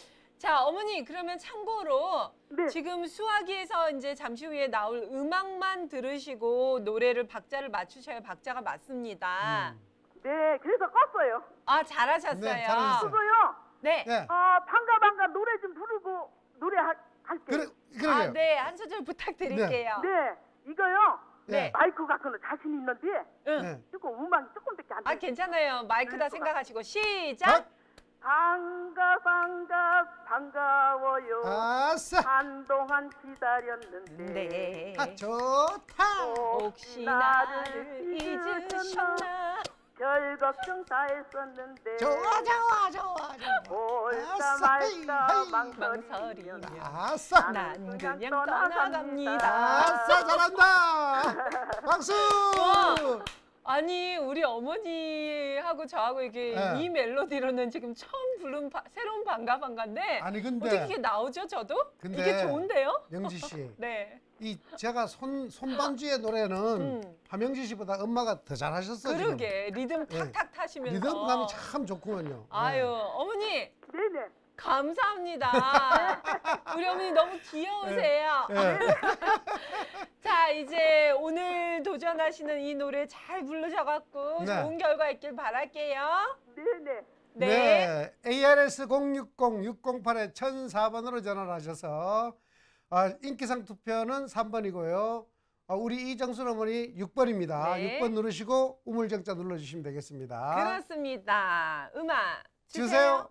자, 어머니 그러면 참고로 네. 지금 수화기에서 이제 잠시 후에 나올 음악만 들으시고 노래를 박자를 맞추셔야 박자가 맞습니다. 음. 네, 그래서 껐어요. 아, 잘하셨어요. 네, 잘하셨어요. 그거요. 네. 네. 어, 반가 반가 노래 좀 부르고 노래 할, 할게요. 그래, 그래요. 아, 네. 한 소절 부탁드릴게요. 네, 이거요. 네. 마이크 갖고는 자신 있는데 응. 네. 조금 음악이 조금밖에 안 돼. 아, 괜찮아요. 마이크다 네, 생각하시고 시작. 작. 반가 반가 반가워요. 아싸. 한동안 기다렸는데 네. 아, 좋다. 혹시 나를 잊으셨나? 별 걱정 다 했었는데 좋아, 좋아, 좋아, 좋아. 볼까 아싸, 말까 헤이, 헤이. 망설이며 아싸. 난 그냥 떠나갑니다. 떠나갑니다. 아싸, 잘한다. 박수. 와. 아니 우리 어머니하고 저하고 이게 네. 이 멜로디로는 지금 처음 부른 바, 새로운 반가 반가인데 아니 근데 어떻게 이게 나오죠 저도? 근데 이게 좋은데요? 영지 씨, 네. 이 제가 손 손반주의 노래는 음. 함영지 씨보다 엄마가 더 잘하셨어. 그러게 리듬 네. 탁탁 타시면서. 리듬감이 참 좋구만요. 아유 네. 어머니 네네. 감사합니다. 우리 어머니 너무 귀여우세요. 네. 자 이제 오늘 도전하시는 이 노래 잘 부르셔갖고 네. 좋은 결과 있길 바랄게요. 네네. 네. 네. 에이알에스 공육공 육공팔에 천사 번으로 전화를 하셔서 아, 인기상 투표는 삼 번이고요. 아, 우리 이정순 어머니 육 번입니다. 네. 육 번 누르시고 우물정자 눌러주시면 되겠습니다. 그렇습니다. 음악 주세요. 주세요.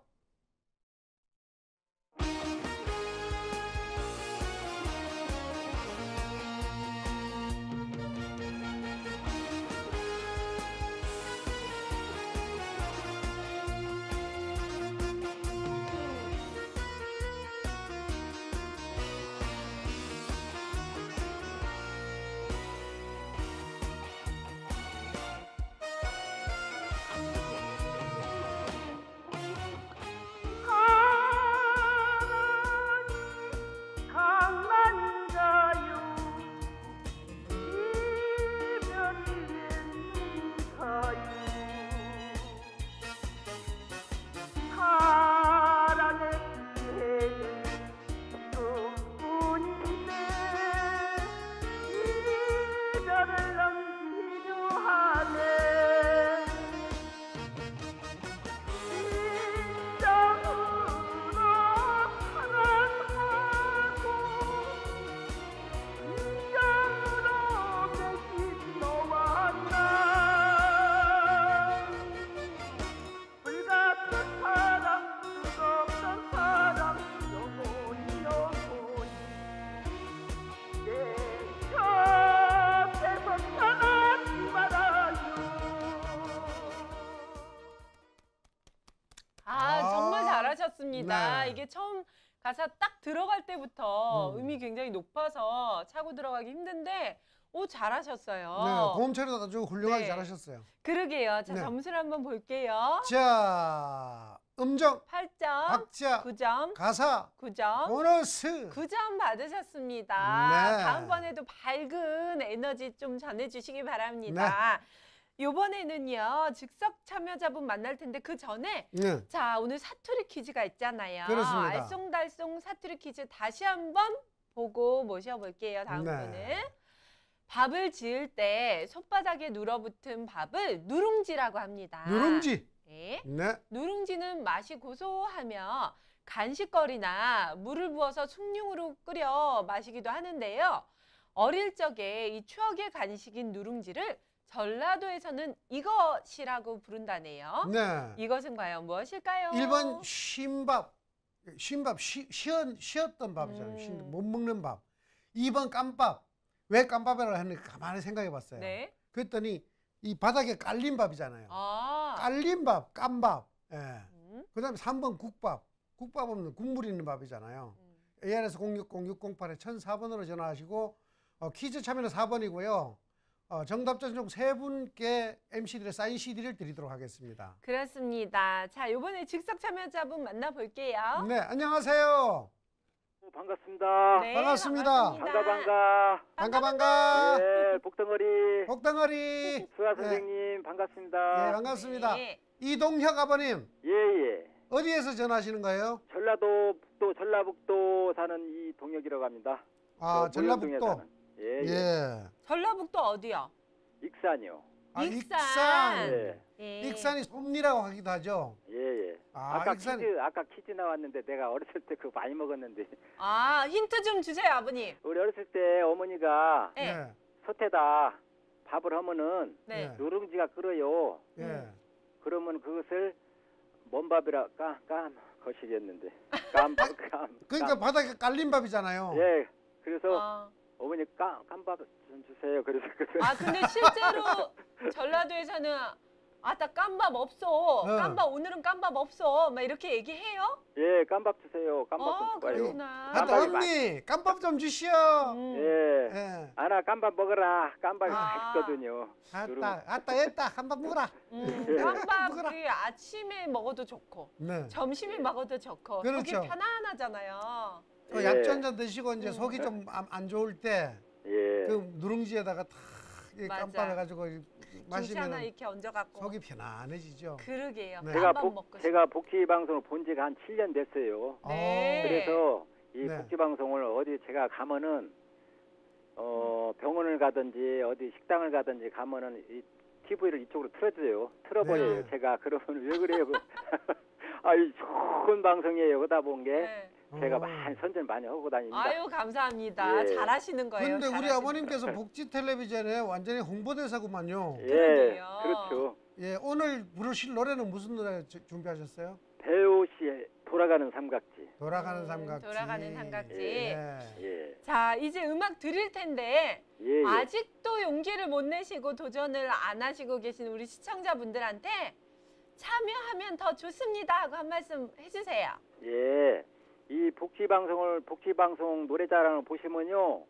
강만가요 이별일는가요 사랑의 기회는 지금뿐인데 이별을 넘기려 하네 진정으로 사랑하고 인정으로 맺힌 너와 나 불같은 사랑 뜨겁던 사랑 영원히 영원히 내 곁에서 떠나지 말아요. 아, 아, 정말 잘하셨습니다. 네. 이게 처음 가사 딱 들어갈 때부터 음. 음이 굉장히 높아서 차고 들어가기 힘든데 오 잘하셨어요. 네, 고음 처리도 아주 훌륭하게 네. 잘하셨어요. 그러게요. 자 네. 점수를 한번 볼게요. 자, 음정, 팔 점, 박자, 구 점, 가사, 구 점, 보너스. 구 점 받으셨습니다. 네. 다음번에도 밝은 에너지 좀 전해주시기 바랍니다. 이번에는요 즉석 참여자분 만날 텐데 그 전에 네. 자 오늘 사투리 퀴즈가 있잖아요. 그렇습니다. 알쏭달쏭 사투리 퀴즈 다시 한번 보고 모셔볼게요. 다음 네. 분은 밥을 지을 때 손바닥에 눌어붙은 밥을 누룽지라고 합니다. 누룽지. 네. 네. 누룽지는 맛이 고소하며 간식거리나 물을 부어서 숭늉으로 끓여 마시기도 하는데요. 어릴 적에 이 추억의 간식인 누룽지를 전라도에서는 이것이라고 부른다네요. 네. 이것은 과연 무엇일까요? 일 번 쉰밥. 쉰밥, 쉬, 쉬었, 쉬었던 밥이잖아요. 음. 쉰, 못 먹는 밥. 이 번 깜밥. 왜 깜밥이라고 했는지 가만히 생각해 봤어요. 네. 그랬더니 이 바닥에 깔린 밥이잖아요. 아. 깔린 밥, 깜밥. 예. 음. 그 다음에 삼 번 국밥. 국밥 없는 국물 있는 밥이잖아요. 음. 에이알에스 공육공 육공팔에 천사 번으로 전화하시고 어, 퀴즈 참여는 사 번이고요. 어, 정답자 중 세 분께 엠씨들의 사인 씨디를 드리도록 하겠습니다. 그렇습니다. 자, 이번에 즉석 참여자분 만나볼게요. 네, 안녕하세요. 오, 반갑습니다. 네, 반갑습니다. 반가 반가. 반가 반가. 네, 복덩어리 복덩어리. 수아 선생님 반갑습니다. 예, 반갑습니다. 네. 이동혁 아버님, 예, 예. 어디에서 전화하시는 거예요? 전라도 북도 전라북도 사는 이동혁이라고 합니다. 아, 저 모현동에 전라북도. 사는. 예, 예. 예. 전라북도 어디요? 익산이요. 아, 익산. 익산. 예. 예. 익산이 솜니라고 하기도 하죠. 예, 예. 아, 아까 익산. 퀴즈 아까 퀴즈 나왔는데 내가 어렸을 때 그거 많이 먹었는데 아, 힌트 좀 주세요, 아버님. 우리 어렸을 때 어머니가 네. 예. 솥에다 밥을 하면은 네. 네. 누룽지가 끓어요. 예. 그러면 그것을 먼밥이라 까, 깜 거시기였는데 깜밥 깜. 그러니까 깜. 바닥에 깔린 밥이잖아요. 예. 그래서 아. 어머니 깜 깜밥 좀 주세요. 그래서 그 아, 근데 실제로 전라도에서는 아따 깜밥 없어. 어. 깜밥 오늘은 깜밥 없어. 막 이렇게 얘기해요? 예, 깜밥 주세요. 깜밥 아, 좀 줘요. 그렇구나. 아따 깜빡이 언니 깜밥 좀 주시오. 음. 예. 예. 아나 깜밥 먹어라. 깜밥이 아. 맛있거든요. 아따 아따 했다 깜밥 먹어라. 음, 예. 깜밥 먹어라. 그 아침에 먹어도 좋고 네. 점심에 먹어도 좋고 그렇죠. 속이 편안하잖아요. 또 예. 약주 한잔 드시고 이제 음. 속이 좀 안 좋을 때 그 예. 누룽지에다가 탁 맞아. 깜밥 해가지고 김치 하나 마시면 이렇게 얹어갖고. 속이 편안해지죠. 그러게요. 네. 제가 깜밥 복 먹고 싶어. 제가 복지 방송을 본 지가 한 칠 년 됐어요. 네. 그래서 이 네. 복지 방송을 어디 제가 가면은 어 병원을 가든지 어디 식당을 가든지 가면은 이 티비를 이쪽으로 틀어줘요. 틀어버려요. 네. 제가 그러면 왜 그래요? 아이 좋은 방송이에요. 그러다 본 게 네. 제가 어. 많이 선전 많이 하고 다닙니다. 아유 감사합니다. 예. 잘하시는 거예요. 근데 우리 잘하시는 아버님께서 복지 텔레비전에 완전히 홍보대사구만요. 예, 그러게요. 그렇죠. 예, 오늘 부르실 노래는 무슨 노래 주- 준비하셨어요? 배우 씨의 돌아가는 삼각지. 돌아가는 음, 삼각지. 돌아가는 삼각지. 예. 예, 자 이제 음악 드릴 텐데 예, 예. 아직도 용기를 못 내시고 도전을 안 하시고 계신 우리 시청자분들한테 참여하면 더 좋습니다 하고 한 말씀 해주세요. 예. 이 복지 방송을 복지 방송 노래자랑을 보시면요.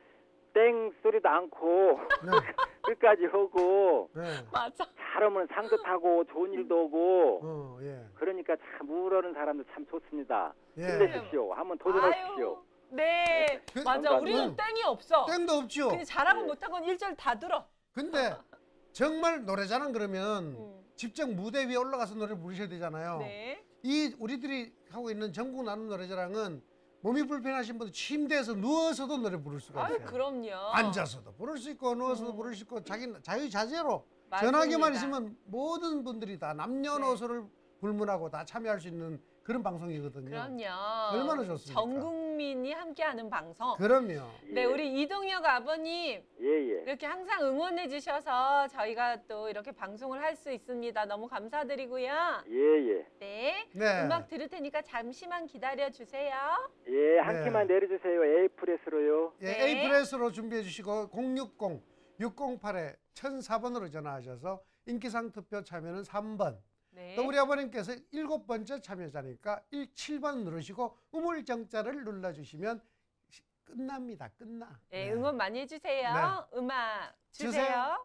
땡 소리도 않고 네. 끝까지 하고 네. 맞아. 잘하면 상도 타고 좋은 일도 오고 어, 예. 그러니까 참 우울하는 사람도 참 좋습니다. 예. 힘내십시오. 한번 도전하십시오. 아유, 네. 그- 맞아. 감사합니다. 우리는 땡이 없어. 땡도 없죠. 근데 잘하고 예. 못하고는 일 절 다 들어. 근데 정말 노래자랑 그러면 음. 직접 무대 위에 올라가서 노래 부르셔야 되잖아요. 네. 이 우리들이 하고 있는 전국 나눔 노래자랑은 몸이 불편하신 분들 침대에서 누워서도 노래 부를 수가 아유 있어요. 그럼요. 앉아서도 부를 수 있고 누워서도 음. 부를 수 있고 자기 자유자재로 맞습니다. 전화기만 있으면 모든 분들이 다 남녀노소를 네. 불문하고 다 참여할 수 있는 그런 방송이거든요. 그럼요. 얼마나 좋습니까? 전 국민이 함께하는 방송. 그럼요. 네, 우리 이동혁 아버님 예, 예. 이렇게 항상 응원해 주셔서 저희가 또 이렇게 방송을 할 수 있습니다. 너무 감사드리고요. 예, 예. 네, 네. 음악 들을 테니까 잠시만 기다려 주세요. 예, 한 네. 키만 내려주세요. 에이프레스로요. 예, 네. A프레스로 준비해 주시고 공육공 육공팔에 천사 번으로 전화하셔서 인기상 투표 참여는 삼 번. 네. 또 우리 아버님께서 일곱 번째 참여자니까 칠 번 누르시고 우물정자를 눌러주시면 시- 끝납니다. 끝나. 네, 응원 많이 해주세요. 음악 주세요. 주세요.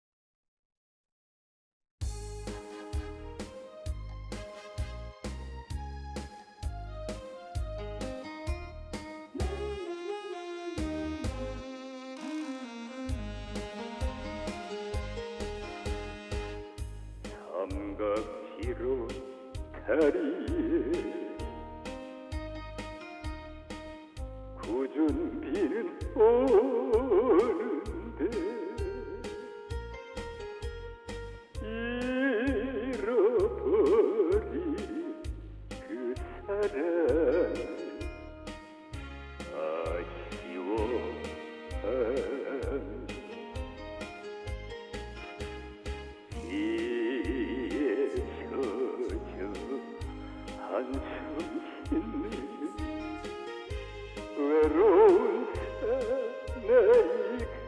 삼각지로 다리에 굳은 비는 오는데 잃어버린 그 사랑 아쉬워한 비에 젖어 한숨 쉬는 외로운 사나이가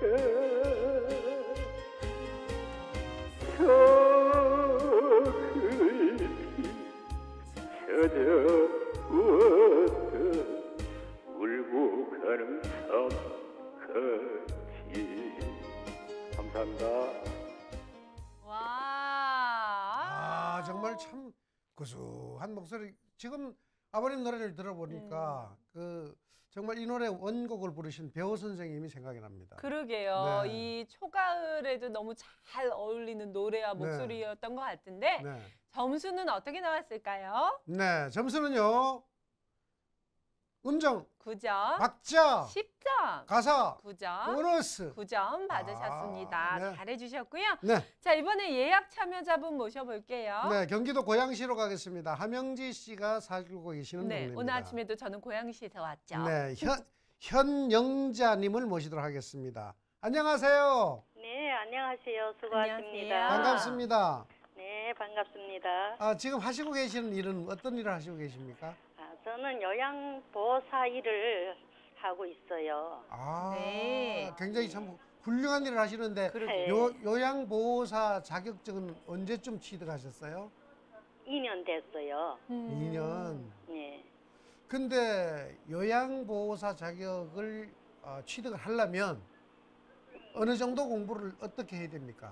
서글피 찾아왔다 울고 가는 삼각지. 감사합니다. 와. 아 정말 참 구수한 목소리. 지금 아버님 노래를 들어보니까 그 정말 이 노래 원곡을 부르신 배우 선생님이 생각이 납니다. 그러게요. 네. 이 초가을에도 너무 잘 어울리는 노래와 네. 목소리였던 것 같은데 네. 점수는 어떻게 나왔을까요? 네, 점수는요. 음정, 구 점, 박자, 십 점, 가사, 구 점, 보너스. 구 점 받으셨습니다. 아, 네. 잘해주셨고요. 네, 자, 이번에 예약 참여자분 모셔볼게요. 네, 경기도 고양시로 가겠습니다. 함영지 씨가 살고 계시는 네, 동네입니다. 오늘 아침에도 저는 고양시에서 왔죠. 네, 현, 현영자님을 모시도록 하겠습니다. 안녕하세요. 네, 안녕하세요. 수고하십니다. 안녕하세요. 반갑습니다. 네, 반갑습니다. 아, 지금 하시고 계시는 일은 어떤 일을 하시고 계십니까? 아, 저는 요양보호사 일을 하고 있어요. 아, 네. 굉장히 참 훌륭한 일을 하시는데 그러게요. 요, 요양보호사 자격증은 언제쯤 취득하셨어요? 이 년 됐어요. 음. 이 년. 네. 근데 요양보호사 자격을 어, 취득을 하려면 어느 정도 공부를 어떻게 해야 됩니까?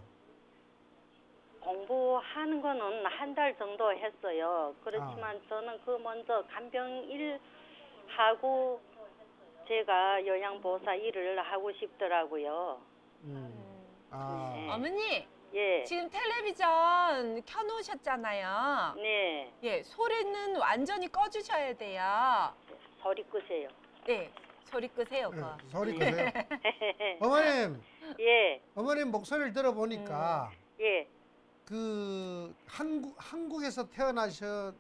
공부하는 거는 한 달 정도 했어요. 아. 그렇지만 저는 그 먼저 간병 일 하고 제가 요양보호사 일을 하고 싶더라고요. 음. 아, 네. 어머니, 예. 지금 텔레비전 켜놓으셨잖아요. 네. 예, 소리는 완전히 꺼주셔야 돼요. 소리 끄세요. 네, 소리 끄세요. 네, 그거. 소리 끄세요. 어머님, 예. 어머님 목소리를 들어보니까 예. 그 한국 한국에서 태어나셔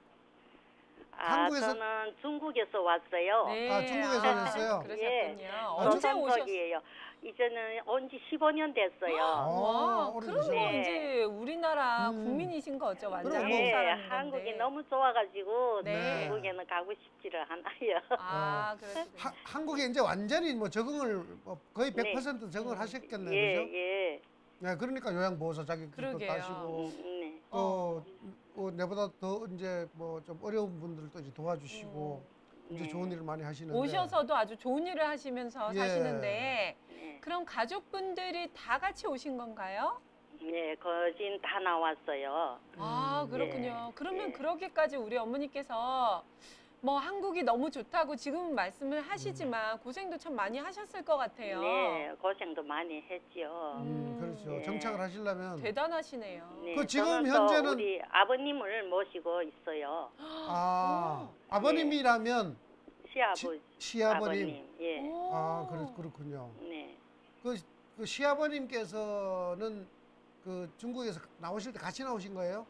아, 한국에서- 저는 중국에서 왔어요. 네. 아, 중국에서 아, 오셨어요? 그러셨군요. 예. 언제 오셨어요? 조선족이에요. 이제는 온 지 십오 년 됐어요. 아, 와, 오래되셨네. 그러면 네. 이제 우리나라 음. 국민이신 거죠, 완전 그럼 한국 뭐- 네, 사람인 한국이 건데. 너무 좋아가지고 네. 중국에는 가고 싶지를 않아요. 아, 어. 그러시군요. 하, 한국에 이제 완전히 뭐 적응을 뭐 거의 백 퍼센트 적응을 하셨겠네요, 예, 그죠? 예. 네, 그러니까 요양보호사 자격증도 그러게요. 따시고 음, 네. 또 어, 내보다 더 이제 뭐 좀 어려운 분들도 이제 도와주시고 이제 네. 좋은 일을 많이 하시는데 오셔서도 아주 좋은 일을 하시면서 예. 사시는데 네. 그럼 가족분들이 다 같이 오신 건가요? 네, 거진 다 나왔어요. 아, 음. 그렇군요. 예. 그러면 예. 그렇게까지 우리 어머니께서 뭐 한국이 너무 좋다고 지금 말씀을 하시지만 고생도 참 많이 하셨을 것 같아요. 네, 고생도 많이 했죠. 음, 그렇죠. 예. 정착을 하시려면 대단하시네요. 네, 그 지금 저는 또 현재는- 우리 아버님을 모시고 있어요. 아, 아버님이라면 시아버 시, 시아버님. 아버님. 예. 오. 아, 그렇, 그렇군요. 네. 그, 그 시아버님께서는 그 중국에서 나오실 때 같이 나오신 거예요?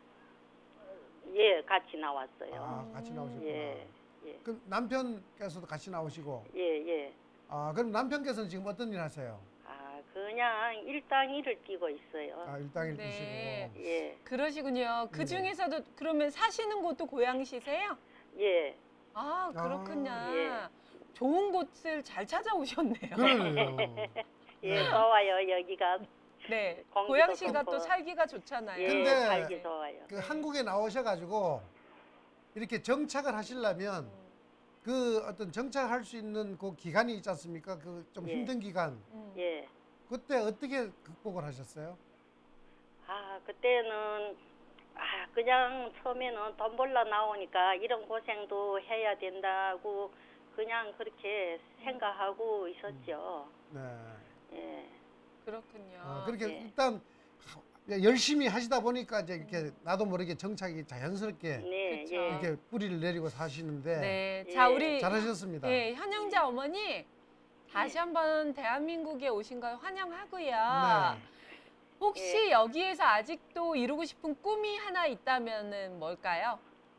예, 같이 나왔어요. 아, 같이 나오셨구나. 예. 예. 그럼 남편께서도 같이 나오시고. 예, 예. 아, 그럼 남편께서는 지금 어떤 일 하세요? 아, 그냥 일당일을 뛰고 있어요. 아, 일당일 네. 뛰시고. 예. 그러시군요. 그 네. 중에서도 그러면 사시는 곳도 고양시세요? 예. 아, 그렇군요. 아, 예. 좋은 곳을 잘 찾아오셨네요. 그러네요. 예, 좋아요. 여기가 네. 공기도 고양시가 또 좋고. 살기가 좋잖아요. 예, 근데 살기 좋아요. 그 한국에 나오셔가지고 이렇게 정착을 하시려면 그 어떤 정착할 수 있는 그 기간이 있지 않습니까? 그 좀 예. 힘든 기간. 음. 예. 그때 어떻게 극복을 하셨어요? 아, 그때는 아, 그냥 처음에는 돈 벌러 나오니까 이런 고생도 해야 된다고 그냥 그렇게 생각하고 있었죠. 네. 예. 그렇군요. 어, 그렇게 예. 일단 하- 열심히 하시다 보니까 이제 이렇게 나도 모르게 정착이 자연스럽게 네, 그쵸. 예. 이렇게 뿌리를 내리고 사시는데 네. 예. 자, 우리 잘하셨습니다. 예, 현영자 어머니 다시 한번 대한민국에 오신 걸 환영하고요. 네. 혹시 여기에서 아직도 이루고 싶은 꿈이 하나 있다면은 뭘까요?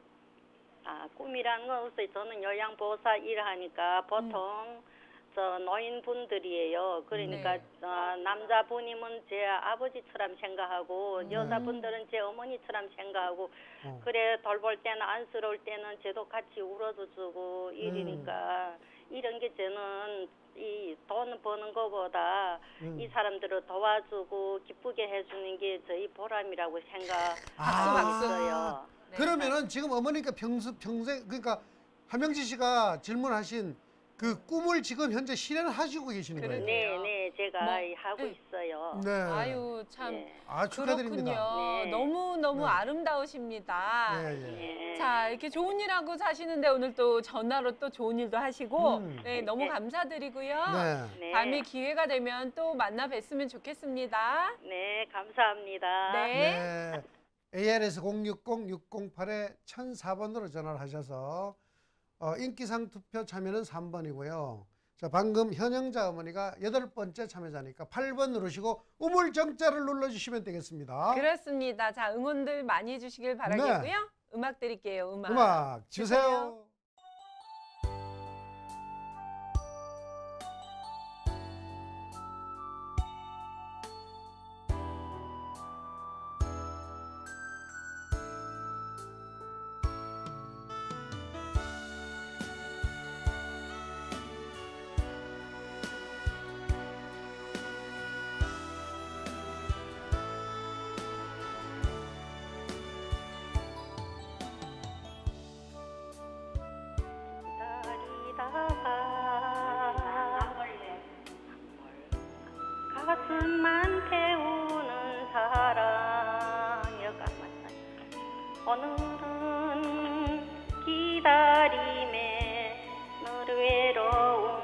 아, 꿈이라는 건 없어요. 저는 요양보호사 일하니까 보통 저 노인분들이에요. 그러니까 네. 어, 남자분이면 제 아버지처럼 생각하고 여자분들은 제 어머니처럼 생각하고 어. 그래 돌볼 때는 안쓰러울 때는 쟤도 같이 울어도 주고 이러니까 이런 게 저는 이 돈 버는 거보다 음. 이 사람들을 도와주고 기쁘게 해주는 게 저희 보람이라고 아. 생각했어요. 네. 그러면은 지금 어머니가 평소 평생 그러니까 함영지 씨가 질문하신 그 꿈을 지금 현재 실현하시고 계시는 거예요. 그러네요. 네, 네, 제가 뭐, 하고 네. 있어요. 네. 아유, 참 예. 아, 축하드립니다. 그렇군요. 네. 너무너무 네. 아름다우십니다. 예, 예. 예. 자, 이렇게 좋은 일 하고 사시는데 오늘 또 전화로 또 좋은 일도 하시고 음. 네, 너무 네. 감사드리고요. 네. 네. 다음에 기회가 되면 또 만나 뵀으면 좋겠습니다. 네, 감사합니다. 네. 네. 에이알에스 공육공 육공팔 천사 번으로 전화를 하셔서 어, 인기상 투표 참여는 삼 번이고요. 자, 방금 현영자 어머니가 여덟 번째 참여자니까 팔 번 누르시고 우물정자를 눌러주시면 되겠습니다. 그렇습니다. 자, 응원들 많이 해주시길 바라겠고요. 네. 음악 드릴게요. 음악. 음악 주세요. 주세요. 가슴만 태우는 사랑 여가 오늘은 기다림에 늘 외로운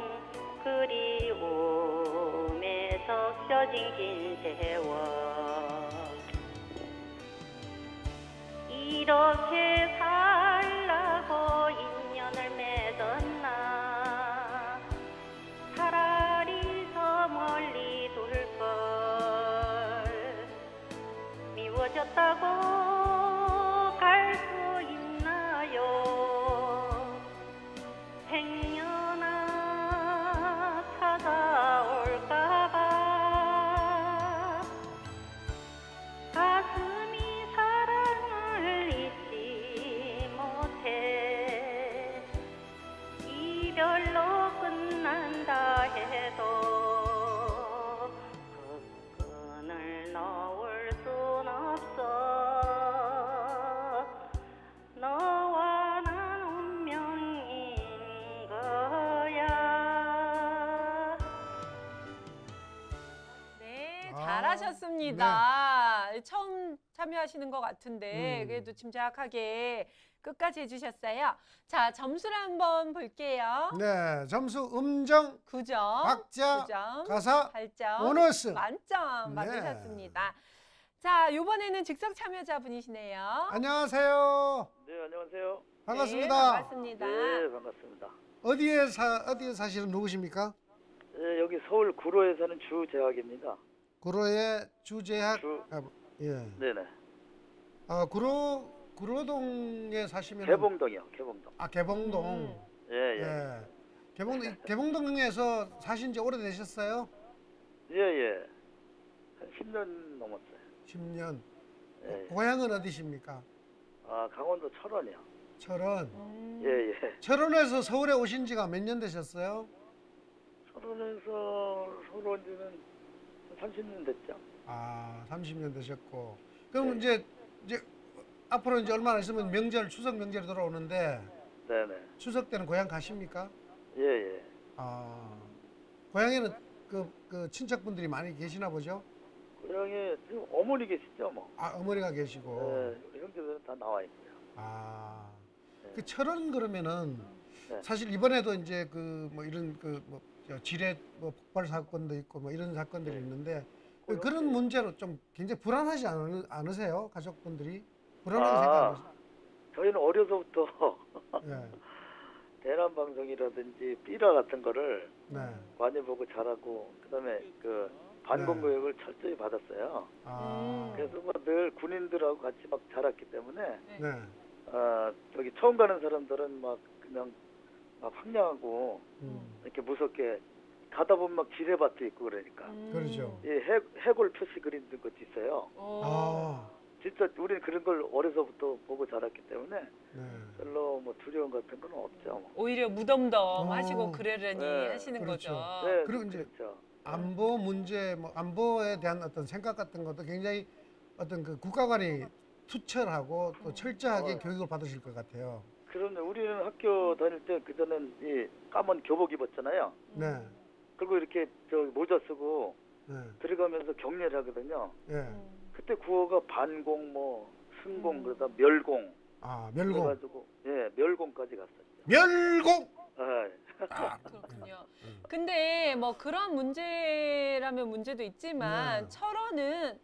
그리움에 적셔진 긴 세월 이렇게 살라고 인연을 맺었나 차라리 저 멀리 미워졌다고 갈 수 있나요? 행여나 찾아올까봐 가슴이 사랑을 잊지 못해 이별로 끝난다 해도 너와 난 운명인 거야. 네, 잘하셨습니다. 네. 처음 참여하시는 것 같은데 음. 그래도 침착하게 끝까지 해주셨어요. 자, 점수를 한번 볼게요. 네, 점수 음정 구 점, 박자, 구 점, 가사, 팔 점, 보너스 만점 받으셨습니다. 네. 자, 이번에는 즉석 참여자분이시네요. 안녕하세요. 네, 안녕하세요. 반갑습니다. 네, 반갑습니다. 네, 반갑습니다. 어디에 사 어디에 사시는 누구십니까? 네, 여기 서울 구로에 사는 주재학입니다. 구로의 주재학. 주... 아, 예. 네네. 아, 구로 구로동에 사시면 개봉동이요, 개봉동. 아, 개봉동. 음. 예, 예. 예. 개봉 개봉동에서 사신 지 오래되셨어요? 예, 예. 한 십 년 넘었어요. 십 년. 예. 고향은 어디십니까? 아, 강원도 철원이요. 철원. 음. 예, 예. 철원에서 서울에 오신 지가 몇 년 되셨어요? 철원에서 서울 온 지는 삼십 년 됐죠. 아, 삼십 년 되셨고. 그럼 네. 이제 이제 앞으로 이제 얼마나 있으면 명절, 추석 명절이 돌아오는데 네네. 추석 때는 고향 가십니까? 예, 예. 아, 고향에는 그, 그 친척분들이 많이 계시나 보죠? 고향에 지금 어머니 계시죠, 뭐. 아, 어머니가 계시고. 네, 우리 형제들은 다 나와 있고요. 아, 네. 그 철원 그러면은 네. 사실 이번에도 이제 그 뭐 이런 그 뭐 지뢰 뭐 폭발 사건도 있고 뭐 이런 사건들이 네. 있는데 그 그런 문제로 좀 굉장히 불안하지 않으, 않으세요? 가족분들이? 불안하게 아, 생각하세요? 저희는 어려서부터 네. 대남 방송이라든지 삐라 같은 거를 네. 많이 보고 잘하고 그다음에 그 반공 교육을 네. 철저히 받았어요. 아. 그래서 뭐 늘 군인들하고 같이 막 자랐기 때문에 네. 어, 저기 처음 가는 사람들은 막 그냥 막 황량하고 음. 이렇게 무섭게 가다 보면 막 지뢰밭도 있고 그러니까. 음. 그렇죠. 예, 해, 해골 표시 그린 것도 있어요. 아. 진짜 우리는 그런 걸 어려서부터 보고 자랐기 때문에 네. 별로 뭐 두려움 같은 건 없죠. 뭐. 오히려 무덤덤 어. 하시고 그러려니 네. 하시는 그렇죠. 거죠. 네, 그리고 이제 그렇죠. 안보 문제, 뭐 안보에 대한 어떤 생각 같은 것도 굉장히 어떤 그 국가관이 투철하고 또 철저하게 어. 교육을 받으실 것 같아요. 그런데 우리는 학교 다닐 때 그전엔 이 까만 교복 입었잖아요. 네. 그리고 이렇게 저 모자 쓰고 네. 들어가면서 격려를 하거든요. 예. 그때 구호가 반공, 뭐 순공, 음. 그러다 멸공. 아, 멸공. 그래가지고 예, 멸공까지 갔었죠. 멸공. 아, 아, 그렇군요. 근데 뭐 그런 문제라면 문제도 있지만 네. 철원은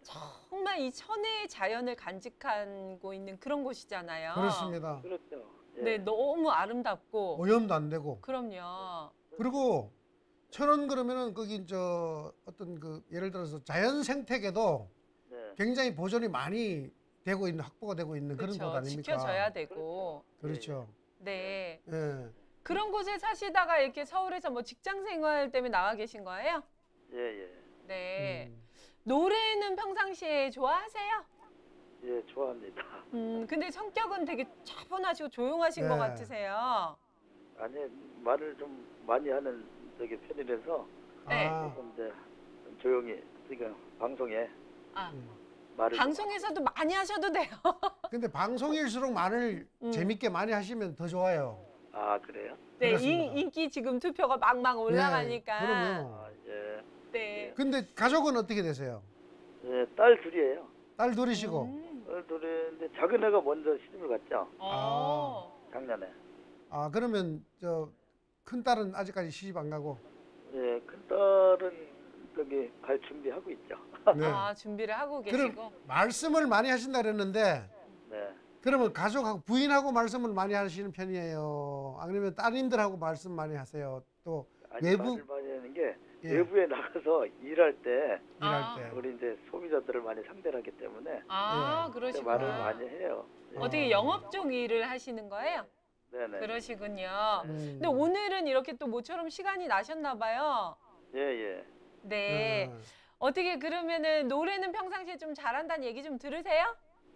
정말 이 천혜의 자연을 간직하고 있는 그런 곳이잖아요. 그렇습니다. 그렇죠. 예. 네, 너무 아름답고. 오염도 안 되고. 그럼요. 그리고 천원 그러면은 거기 저 어떤 그 예를 들어서 자연 생태계도 네. 굉장히 보존이 많이 되고 있는 확보가 되고 있는 그런 곳 그렇죠. 아닙니까? 지켜져야 되고. 그렇죠. 네. 예. 그런 곳에 사시다가 이렇게 서울에서 뭐 직장 생활 때문에 나와 계신 거예요? 예, 예. 네. 음. 노래는 평상시에 좋아하세요? 예, 좋아합니다. 음, 근데 성격은 되게 차분하시고 조용하신 네. 것 같으세요. 아니, 말을 좀 많이 하는 저기 편이라서 네. 아, 조금 이제 좀 조용히 그러니까 방송에 아, 말을 방송에서도 많이 하셔도 돼요. 근데 방송일수록 말을 음. 재밌게 많이 하시면 더 좋아요. 아, 그래요? 네, 그렇습니다. 인, 인기 지금 투표가 막막 올라가니까. 네, 그럼요. 아, 예. 네. 근데 가족은 어떻게 되세요? 예, 딸 둘이에요. 딸 둘이시고. 음. 딸 둘인데 작은 애가 먼저 시집을 갔죠. 어. 작년에. 아, 그러면 저 큰 딸은 아직까지 시집 안 가고. 예, 큰 딸은 저기 갈 준비하고 있죠. 네. 아, 준비를 하고 계시고. 그럼 말씀을 많이 하신다 그랬는데 네. 그러면 가족하고 부인하고 말씀을 많이 하시는 편이에요? 아니면 따님들하고 말씀 많이 하세요? 또 아니, 외부 말을 많이 하는 게 예, 외부에 나가서 일할 때 일할 아. 때. 우리 이제 소비자들을 많이 상대를 하기 때문에 아, 예. 그때 그러시구나. 말을 많이 해요. 예. 어떻게 영업 쪽 일을 하시는 거예요? 네네. 그러시군요. 음. 근데 오늘은 이렇게 또 모처럼 시간이 나셨나 봐요. 예, 예. 네. 음. 어떻게 그러면은 노래는 평상시에 좀 잘한다는 얘기 좀 들으세요?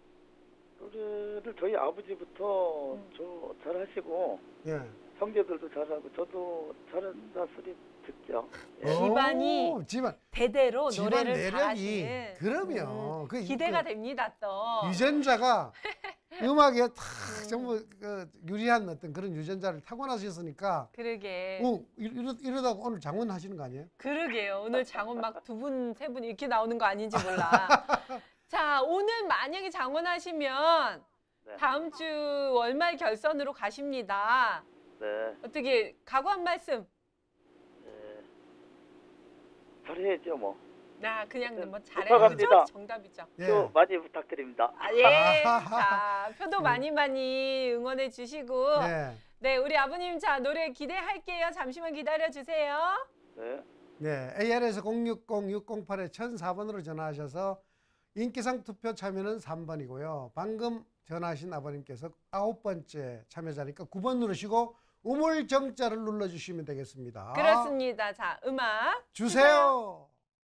노래를 저희 아버지부터 음. 저 잘하시고 예. 형제들도 잘하고 저도 잘한다 소리 듣죠. 예. 어. 집안이 오, 집안 대대로 집안 노래를 내력이 잘하시는. 그러면 음, 그 기대가 그 됩니다 또. 유전자가 음악에 다 음. 전부 그 유리한 어떤 그런 유전자를 타고나셨으니까 그러게. 어, 이러, 이러다가 오늘 장원 하시는 거 아니에요? 그러게요. 오늘 장원 막 두 분, 세 분 이렇게 나오는 거 아닌지 몰라. 자, 오늘 만약에 장원하시면 네. 다음 주 월말 결선으로 가십니다. 네. 어떻게 각오 한 말씀? 예. 잘해야죠 뭐. 나 그냥 뭐 부탁합니다. 잘해야죠. 정답이죠. 예. 표 많이 부탁드립니다. 아, 예. 자, 표도 네. 많이 많이 응원해 주시고. 네. 네, 우리 아버님 자 노래 기대할게요. 잠시만 기다려 주세요. 네. 네, 에이알에서 공육공 육공팔에 천사 번으로 전화하셔서 인기상 투표 참여는 삼 번이고요. 방금 전화하신 아버님께서 아홉 번째 참여자니까 구 번 누르시고 우물정자를 눌러주시면 되겠습니다. 그렇습니다. 자, 음악 주세요.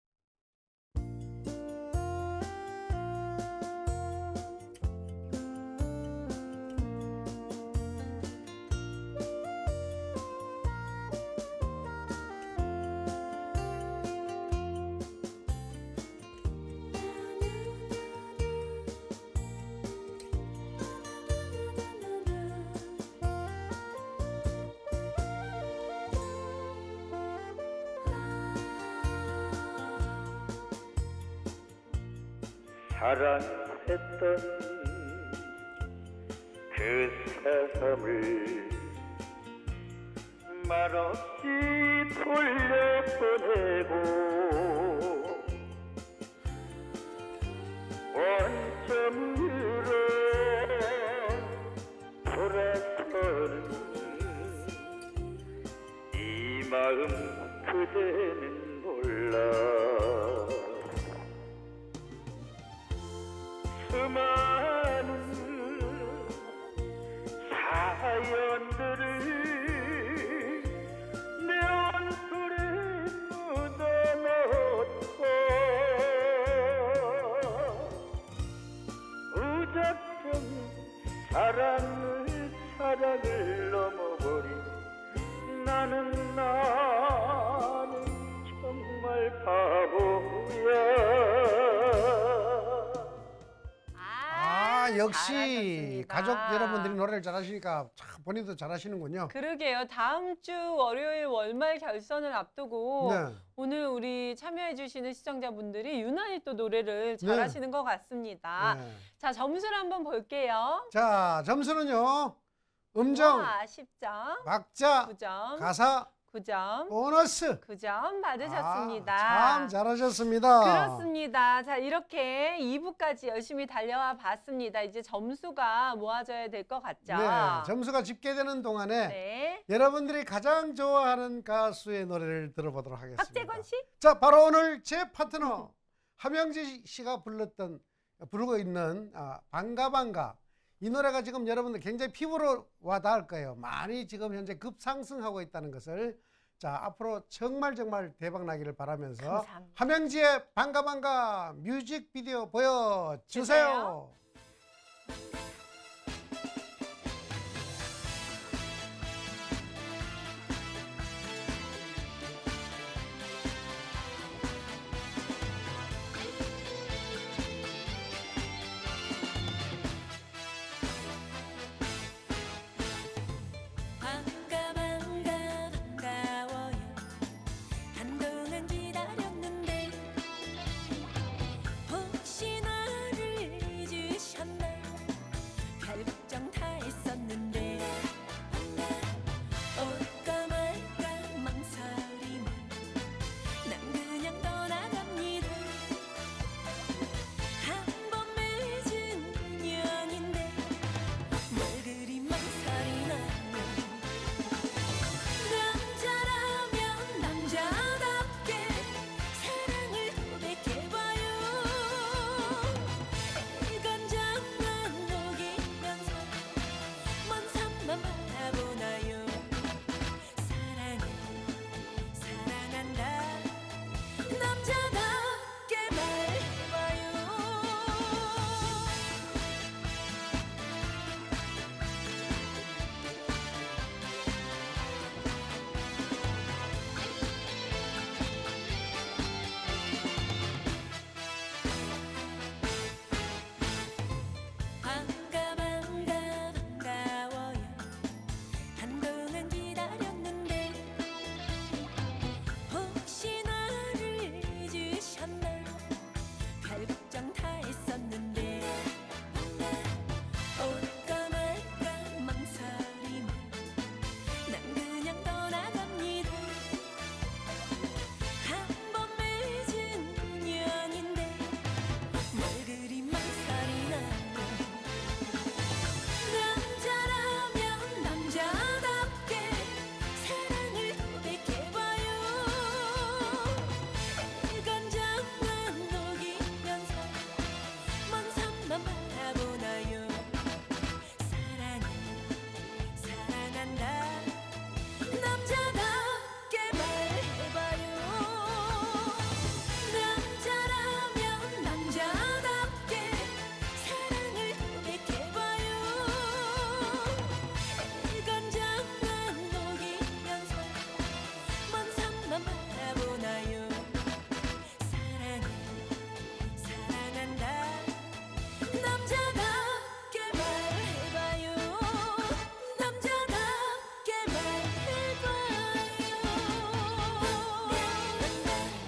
사랑했던 그 사람을 말없이 돌려보내고 원점으로 돌아서는 이 마음 그대는 몰라. 수많은 사연들을 내 얼굴에 묻어놓고 무작정 사랑을 사랑을 넘어버린 나는 나는 정말 바보야. 아, 역시 잘하셨습니다. 가족 여러분들이 노래를 잘하시니까 참 본인도 잘하시는군요. 그러게요. 다음 주 월요일 월말 결선을 앞두고 네. 오늘 우리 참여해 주시는 시청자분들이 유난히 또 노래를 잘하시는 것 같습니다. 네. 자, 점수를 한번 볼게요. 자, 점수는요. 음정, 와, 십 점, 박자, 구 점, 가사, 구 점. 보너스. 구 점 받으셨습니다. 아, 참 잘하셨습니다. 그렇습니다. 자, 이렇게 이 부까지 열심히 달려와 봤습니다. 이제 점수가 모아져야 될 것 같죠? 네, 점수가 집계되는 동안에 네. 여러분들이 가장 좋아하는 가수의 노래를 들어보도록 하겠습니다. 박재권 씨? 자, 바로 오늘 제 파트너 함영지 씨가 불렀던 부르고 있는 아, 반가 반가. 이 노래가 지금 여러분들 굉장히 피부로 와닿을 거예요. 많이 지금 현재 급상승하고 있다는 것을 자 앞으로 정말 정말 대박 나기를 바라면서 감사합니다. 함영지의 반가 반가 뮤직비디오 보여주세요. 주세요. 반가 반가 반가워요. 한동안 기다렸는데 혹시 나를 잊으셨나. 별 걱정 다 했었는데 올까 말까 망설이며 난 그냥 떠나갑니다. 한 번 맺은 인연인데 뭘 그리 망설이나. 남자라면 남자답게 사랑을 고백해봐요. 일관장만 녹이면서 먼 산만 바라보나요. 사랑해 사랑한다 남자답게 말해봐요. 반가 반가 반가워요. 한동안 기다렸는데 혹시 나를 잊으셨나. 별 걱정 다 했었는데 올까 말까 망설이며 난 그냥 떠나갑니다. 한 번 맺은 인연인데 뭘 그리 망설이나. 남자라면 남자답게 사랑을 고백해봐요. 일관장만 녹이면서 먼 산만 바라보나요. 사랑해 사랑한다 남자답게 말해봐요. 남자라면 남자답게 사랑을 고백해봐요. 일관장만 녹이면서 먼 산만 바라보나요. 사랑해 사랑한다 남자답게 말해봐요. 남자답게 말해봐요.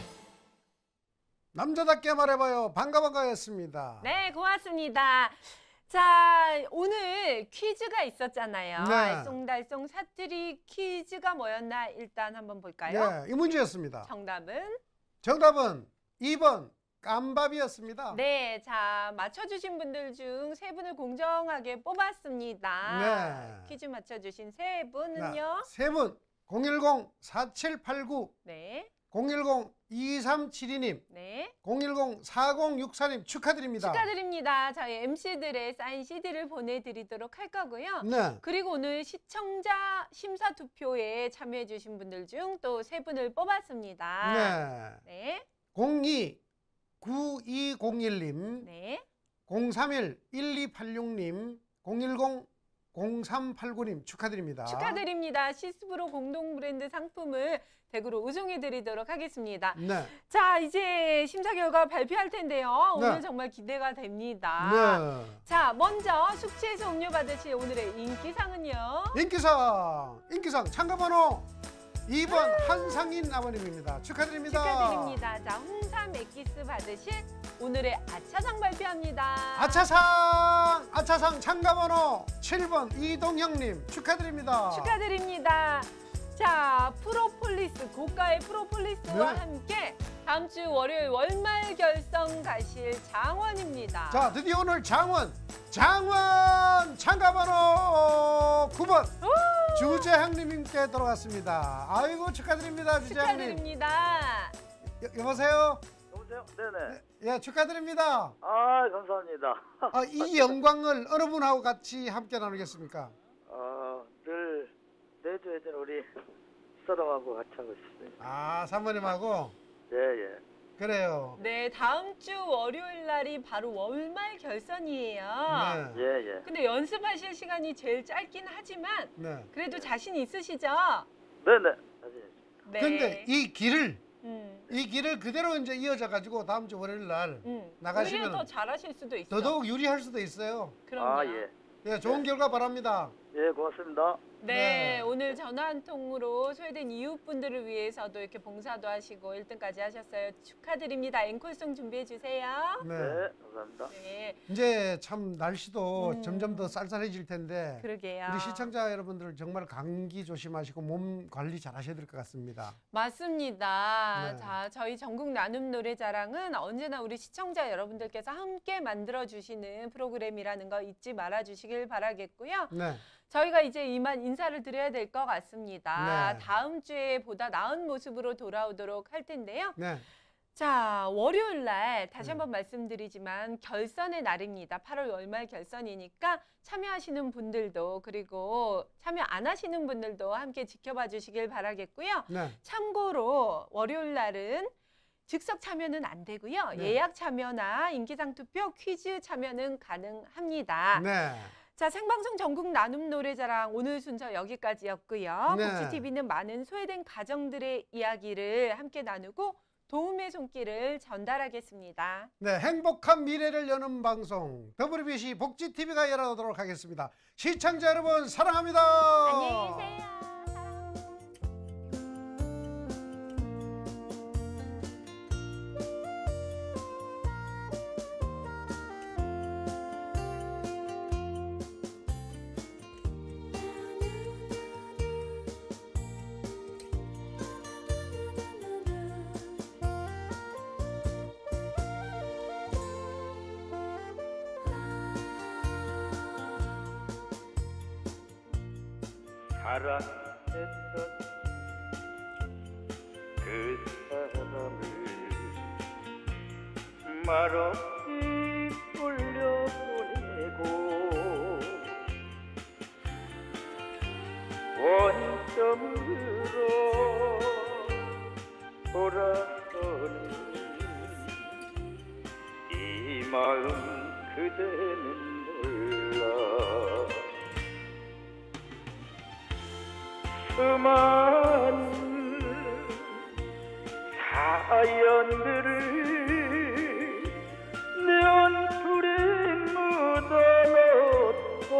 남자답게 말해봐요. 반가 반가였습니다. 네, 고맙습니다. 자, 오늘 퀴즈가 있었잖아요. 네. 알쏭달쏭 사투리 퀴즈가 뭐였나 일단 한번 볼까요? 네, 이 문제였습니다. 정답은? 정답은 이 번 깜밥이었습니다. 네, 자, 맞춰주신 분들 중 세 분을 공정하게 뽑았습니다. 네. 퀴즈 맞춰주신 세 분은요? 세 분 공일공 사칠팔구 네, 공일공 이삼칠이 님 네. 공일공 사공육사 님 축하드립니다. 축하드립니다. 저희 엠씨들의 사인 씨디를 보내드리도록 할 거고요. 네. 그리고 오늘 시청자 심사 투표에 참여해주신 분들 중 또 세 분을 뽑았습니다. 네. 네. 공이 구이공일 님 네. 공삼일 일이팔육 님 공일공 공삼팔구 님 축하드립니다. 축하드립니다. 시스프로 공동 브랜드 상품을 댁으로 우송해 드리도록 하겠습니다. 네. 자, 이제 심사 결과 발표할 텐데요. 오늘 네. 정말 기대가 됩니다. 네. 자, 먼저 숙취해소 음료 받으실 오늘의 인기상은요. 인기상 인기상 참가번호 이 번 한상인 아버님입니다. 축하드립니다. 축하드립니다. 자, 홍삼 액기스 받으실 오늘의 아차상 발표합니다. 아차상 아차상 참가번호 칠 번 이동형님 축하드립니다. 축하드립니다. 자, 프로폴리스, 고가의 프로폴리스와 네. 함께 다음 주 월요일 월말 결성 가실 장원입니다. 자, 드디어 오늘 장원, 장원 참가번호 구 번 주재향님께 들어갔습니다. 아이고 축하드립니다, 주재향님. 축하드립니다. 여, 여보세요? 여보세요? 네네. 예, 축하드립니다. 아, 감사합니다. 아, 이 영광을 어느 분하고 같이 함께 나누겠습니까? 어, 늘 내주에 는 우리 서롱하고 같이 하고 있습니다. 아, 사모님하고? 예, 예. 그래요. 네, 다음 주 월요일 날이 바로 월말 결선이에요. 네. 예, 예. 근데 연습하실 시간이 제일 짧긴 하지만 네. 그래도 자신 있으시죠? 네네. 사실. 네. 근데 이 길을 음, 이 길을 그대로 이제 이어져 가지고 다음 주 월요일 날 음. 나가시면 오히려 더 잘하실 수도 있어. 더더욱 유리할 수도 있어요. 그럼요. 아, 예. 예, 좋은 결과 바랍니다. 예, 고맙습니다. 네, 네. 오늘 전화 한 통으로 소외된 이웃분들을 위해서도 이렇게 봉사도 하시고 일 등까지 하셨어요. 축하드립니다. 앵콜송 준비해 주세요. 네. 네, 감사합니다. 네, 이제 참 날씨도 음. 점점 더 쌀쌀해질 텐데 그러게요. 우리 시청자 여러분들 정말 감기 조심하시고 몸 관리 잘 하셔야 될 것 같습니다. 맞습니다. 네. 자, 저희 전국 나눔 노래자랑은 언제나 우리 시청자 여러분들께서 함께 만들어 주시는 프로그램이라는 거 잊지 말아 주시길 바라겠고요. 네. 저희가 이제 이만 인사를 드려야 될 것 같습니다. 네. 다음 주에 보다 나은 모습으로 돌아오도록 할 텐데요. 네. 자, 월요일 날 다시 음. 한번 말씀드리지만 결선의 날입니다. 팔월 월말 결선이니까 참여하시는 분들도 그리고 참여 안 하시는 분들도 함께 지켜봐 주시길 바라겠고요. 네. 참고로 월요일 날은 즉석 참여는 안 되고요. 네. 예약 참여나 인기상 투표, 퀴즈 참여는 가능합니다. 네. 자, 생방송 전국 나눔 노래자랑 오늘 순서 여기까지였고요. 네. 복지티비는 많은 소외된 가정들의 이야기를 함께 나누고 도움의 손길을 전달하겠습니다. 네, 행복한 미래를 여는 방송 더블유비씨 복지티비가 열어오도록 하겠습니다. 시청자 여러분 사랑합니다. 안녕히 계세요. 사랑했던 그 사람을 말없이 돌려보내고 원점으로 돌아서는 이 마음 그대는 몰라 수많은 사연들을 내 얼굴에 묻어놓고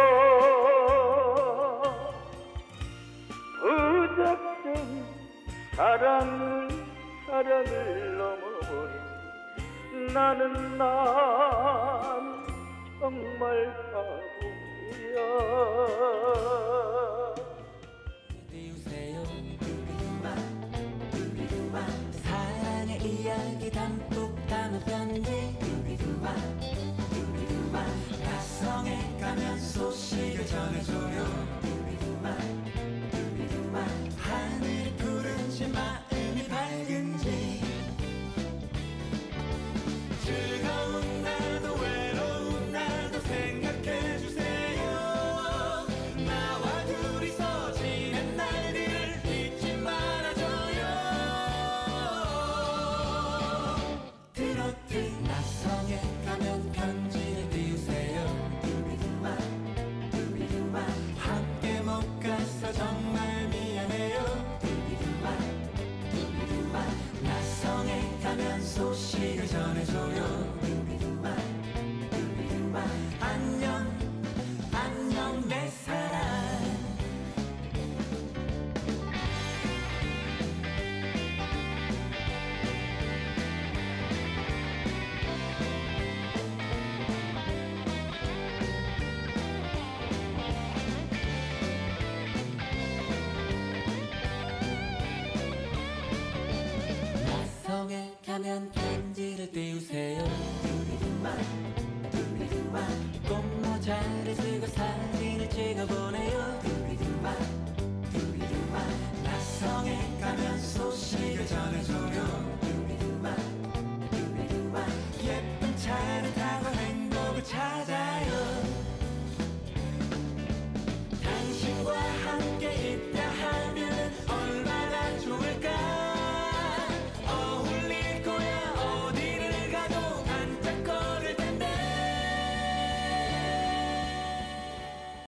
부작정 사랑을 사랑을 넘어버린 나는 난 정말 바보야. 사랑의 이야기 담뿍 담은 편지 가성에 가면 소식을 전해줘요. 하늘이 푸른지 마음이 밝은지 즐거운 날도 외로운 날도 생각해주세요. 있다면 편지를 띄우세요.